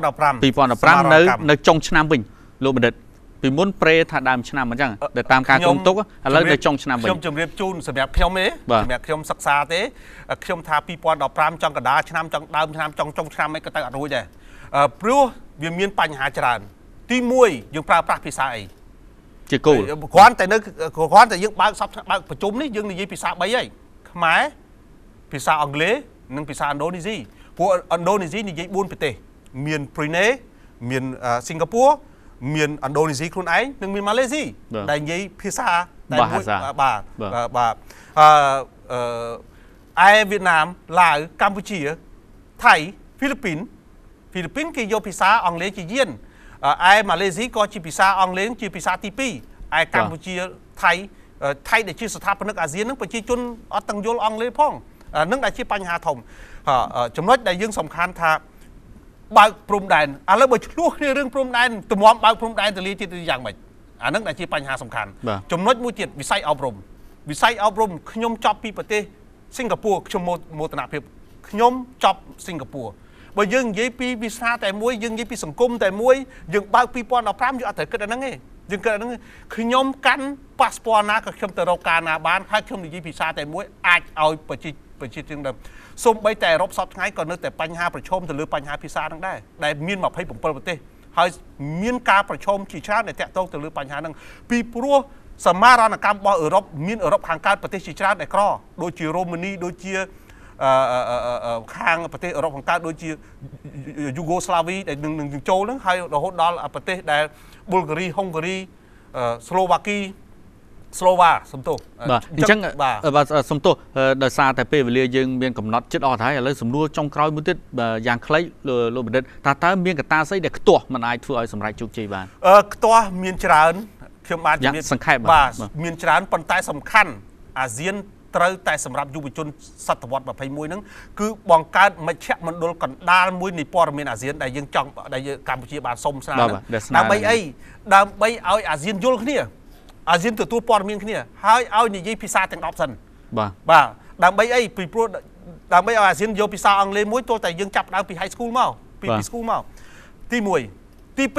Speaker 1: 2015នៅចុងឆ្នាំវិញលោកបណ្ឌិតពីមុនប្រេថាដើមឆ្នាំអញ្ចឹងតែតាមការគុំទុកឥឡូវនៅចុងឆ្នាំវិញ
Speaker 2: ខ្ញុំជម្រាបជូនសម្រាប់ខ្ញុំទេសម្រាប់ខ្ញុំសិក្សាទេខ្ញុំថា2015ចុងកណ្ដាលឆ្នាំចុងដើមឆ្នាំចុងឆ្នាំអីក៏ទៅអត់រួចដែរព្រោះវាមានបញ្ហាច្រើនទី1យើងប្រើប្រាស់ភាសាអី
Speaker 1: ជាគោល
Speaker 2: គ្រាន់តែយើងបើកប្រជុំនេះយើងនិយាយភាសា3ហើយខ្មែរភាសាអង់គ្លេសនិងភាសាឥណ្ឌូនេស៊ីព្រោះឥណ្ឌូនេស៊ីនិយាយ4ប្រទេសមានព្រុយណេមានសិង្ហបុរីមានឥណ្ឌូនេស៊ីខ្លួនឯងនិងមានម៉ាឡេស៊ីដែលនិយាយភាសាតែមួយបាទឯវៀតណាមឡាវកម្ពុជាថៃហ្វីលីពីនគេយកភាសាអង់គ្លេសជាយានឯម៉ាឡេស៊ីក៏ជាភាសាអង់គ្លេសជាភាសាទី2ឯកម្ពុជាថៃដែលជាស្ថាបនិកអាស៊ាននឹងប្រជាជនអត់ទាំងយល់អង់គ្លេសផងនឹងដែលជាបញ្ហាធំចំណុចដែលយើងសំខាន់ថាបើកព្រំដែនឥឡូវបើឆ្លោះគ្នារឿងព្រំដែនតម្រាំបើកព្រំដែនទៅលាទៀតយ៉ាងម៉េចអានឹងដែលជាបញ្ហាសំខាន់ចំណុចមួយទៀតវិស័យអប់រំខ្ញុំចប់ពីប្រទេសសិង្ហបុរីខ្ញុំមោទនភាពខ្ញុំចប់សិង្ហបុរីបើយើងនិយាយពីវិសាតែមួយយើងនិយាយពីសង្គមតែមួយយើងបើក2015យើងអត់ត្រូវគិតអាហ្នឹងទេយើងគិតអាហ្នឹងខ្ញុំកាន់ប៉ាសពតណាក៏ខ្ញុំទៅរកការណាបានហើយខ្ញុំនិយាយភាសាតែមួយអាចឲ្យប្រជាជនដើមសូម្បីតែអឺរ៉ុបសពថ្ងៃក៏នៅតែបញ្ហាប្រឈមទៅលើបញ្ហាភាសាហ្នឹងដែរដែលមាន27ប្រទេសហើយមានការប្រឈមជាច្រើនដែលតាក់ទងទៅលើបញ្ហាហ្នឹងពីព្រោះសមារណកម្មរបស់អឺរ៉ុបមានអឺរ៉ុបខាងកើតប្រទេសជាច្រើនដែលក្រដូចជារ៉ូម៉ានីដូចជាខាងប្រទេសអឺរ៉ុបខាងកើតដូចជាយូហ្គោស្លាវីដែលនឹងចូលហ្នឹងហើយរហូតដល់ប្រទេសដែលប៊ុលហ្គារីហុងហ្គារីស្លូវ៉ាគីស្លូវ៉ាសំទោស
Speaker 1: បាទអញ្ចឹងបាទសំទោសដោយសារតែពេលវេលាយើងមានកំណត់ចិត្តអស់ហើយឥឡូវសំណួរចុងក្រោយមួយទៀតយ៉ាងខ្លីលោកបណ្ឌិតតើមានកត្តាស្អីដែលខ្ទាស់មិនអាចធ្វើឲ្យសម្រេចជោគជ័យបាន
Speaker 2: ខ្ទាស់មានច្រើនខ្ញុំបាន
Speaker 1: ជំរាបសង្ខេប
Speaker 2: បាទមានច្រើនប៉ុន្តែសំខាន់អាស៊ានត្រូវតែសម្រាប់យុវជនសតវត្ស21ហ្នឹងគឺបង្កើតមជ្ឈមណ្ឌលកណ្ដាលមួយនៃព័ត៌មានអាស៊ានដែលយើងចង់ដែលកម្ពុជាបានសុំស្នើដើម្បីអីដើម្បីឲ្យអាស៊ានយល់គ្នាអាស៊ានទទួលព័ត៌មានគ្នាហើយឲ្យនិយាយភាសាទាំង10សិនបាទដើម្បីអីពីព្រោះដើម្បីឲ្យអាស៊ានយកភាសាអង់គ្លេសមួយទោះតែយើងចាប់ដើមពី high school មកពី school មកទី1ទី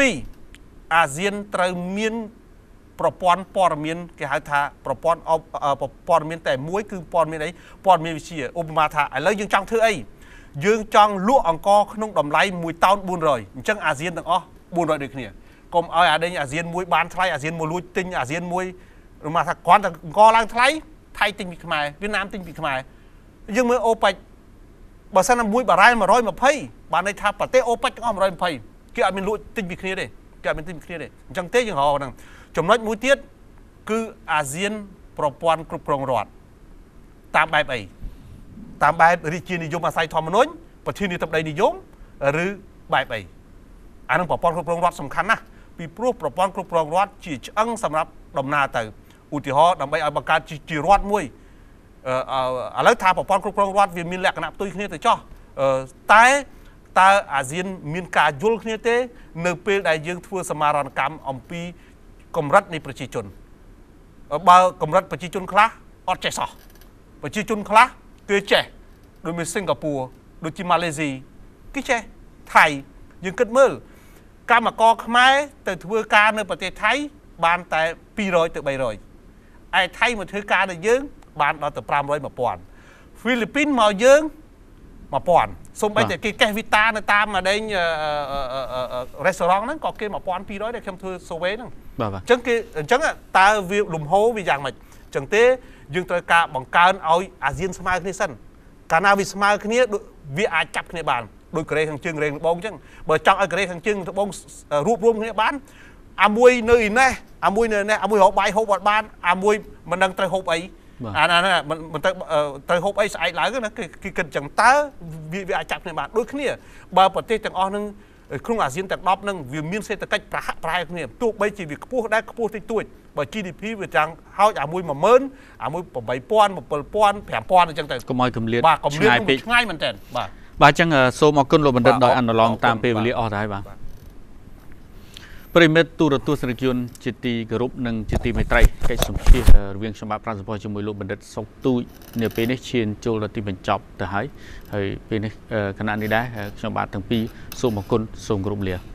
Speaker 2: 2អាស៊ានត្រូវមានប្រព័ន្ធព័ត៌មានគេហៅថាប្រព័ន្ធព័ត៌មានតែមួយគឺព័ត៌មានអីព័ត៌មានវិទ្យាឧបមាថាឥឡូវយើងចង់ធ្វើអីយើងចង់លក់អង្គក្នុងតម្លៃ1,400អញ្ចឹងអាស៊ានទាំងអស់400ដូចគ្នាកុំឲ្យអាដេញអាស៊ានមួយបានថ្លៃអាស៊ានមួយលួចទិញអាស៊ានមួយឧបមាថាគ្រាន់តែអង្គឡើងថ្លៃថៃទិញពីខ្មែរវៀតណាមទិញពីខ្មែរយើងមើលអូប៉ិចបើសិនមួយបារ៉ែល120បានន័យថាប្រទេសអូប៉ិចទាំងអស់120គេអត់មានលក់ទិញពីគ្នាទេគេអត់មានទិញពីគ្នាទេអញ្ចឹងទេយើងរកហ្នឹងចំណុចមួយទៀតគឺអាស៊ានប្រព័ន្ធគ្រប់គ្រងរដ្ឋតាមបែបអីតាមបែបរាជានិយមអាស្រ័យធម្មនុញ្ញប្រធានាធិបតីនិយមឬបែបអីអានឹងប្រព័ន្ធគ្រប់គ្រងរដ្ឋសំខាន់ណាស់ពីព្រោះប្រព័ន្ធគ្រប់គ្រងរដ្ឋជាឆ្អឹងសម្រាប់ដំណើរទៅឧទាហរណ៍ដើម្បីឲ្យបង្កើតជារដ្ឋមួយឥឡូវថាប្រព័ន្ធគ្រប់គ្រងរដ្ឋវាមានលក្ខណៈផ្ទុយគ្នាទៅចោះតែតើអាស៊ានមានការយល់គ្នាទេនៅពេលដែលយើងធ្វើសមារណកម្មអំពីកម្រិតនៃប្រជាជនបើកម្រិតប្រជាជនខ្លះអត់ចេះសោះប្រជាជនខ្លះគេចេះដូចមានសិង្ហបុរីដូចជាម៉ាឡេស៊ីគេចេះថៃយើងគិតមើលកម្មករខ្មែរទៅធ្វើការនៅប្រទេសថៃបានតែ200ទៅ300ឯថៃមកធ្វើការនៅយើងបានដល់ទៅ500 1000ហ្វីលីពីនមកយើង1000សូម្បីតែគេកេះវីតានៅតាមអាដេញរេស្តូរ៉ង់ហ្នឹងក៏គេ1200ដែរខ្ញុំធ្វើ survey ហ្នឹងអញ្ចឹងគេអញ្ចឹងតើវាលំហូរវាយ៉ាងម៉េចអញ្ចឹងទេយើងត្រូវការបង្កើនឲ្យអាស៊ានស្មើគ្នាសិនកាលណាវាស្មើគ្នាវាអាចចាប់គ្នាបានដោយកូរ៉េខាងជើងរេងត្បូងអញ្ចឹងបើចង់ឲ្យកូរ៉េខាងជើងត្បូងរួបរวมគ្នាបានអាមួយនៅឯនេះអាមួយនៅនេះអាមួយរកបាយហូបអត់បានអាមួយមិនដឹងត្រូវហូបអីអាណាមិនត្រូវហូបអីស្អែកឡើងណាគេគិតអញ្ចឹងតើវាអាចចាប់គ្នាបានដូចគ្នាបើប្រទេសទាំងអស់នឹងក្នុងអាស៊ានទាំង10នឹងវាមានសេដ្ឋកិច្ចប្រហាក់ប្រហែលគ្នាទោះបីជាវាខ្ពស់ដែរខ្ពស់តិចតួចបើ GDP វាចាំងហោចអាមួយ10000អាមួយ8000 7000 5000អញ្ចឹងទៅ
Speaker 1: កុំឲ្យគម្លាត
Speaker 2: ឆ្ងាយពេកឆ្ងាយមែនតើ
Speaker 1: បាទអញ្ចឹងសូមអរគុណលោកបណ្ឌិតដោយអនុឡងតាមពេលវេលាអស់ទៅហើយបាទប្រិមិត្តទូរទស្សនិកជនជាទីគោរពនិងជាទីមេត្រីកិច្ចសម្ភាសរវាងខ្ញុំបាទប្រាក់សម្ពោធជាមួយលោកបណ្ឌិតសុកទូចនៅពេលនេះឈានចូលដល់ទីបញ្ចប់ទៅហើយពេលនេះគណៈនេះដែរខ្ញុំបាទទាំងពីរសូមអរគុណសូមគោរពលា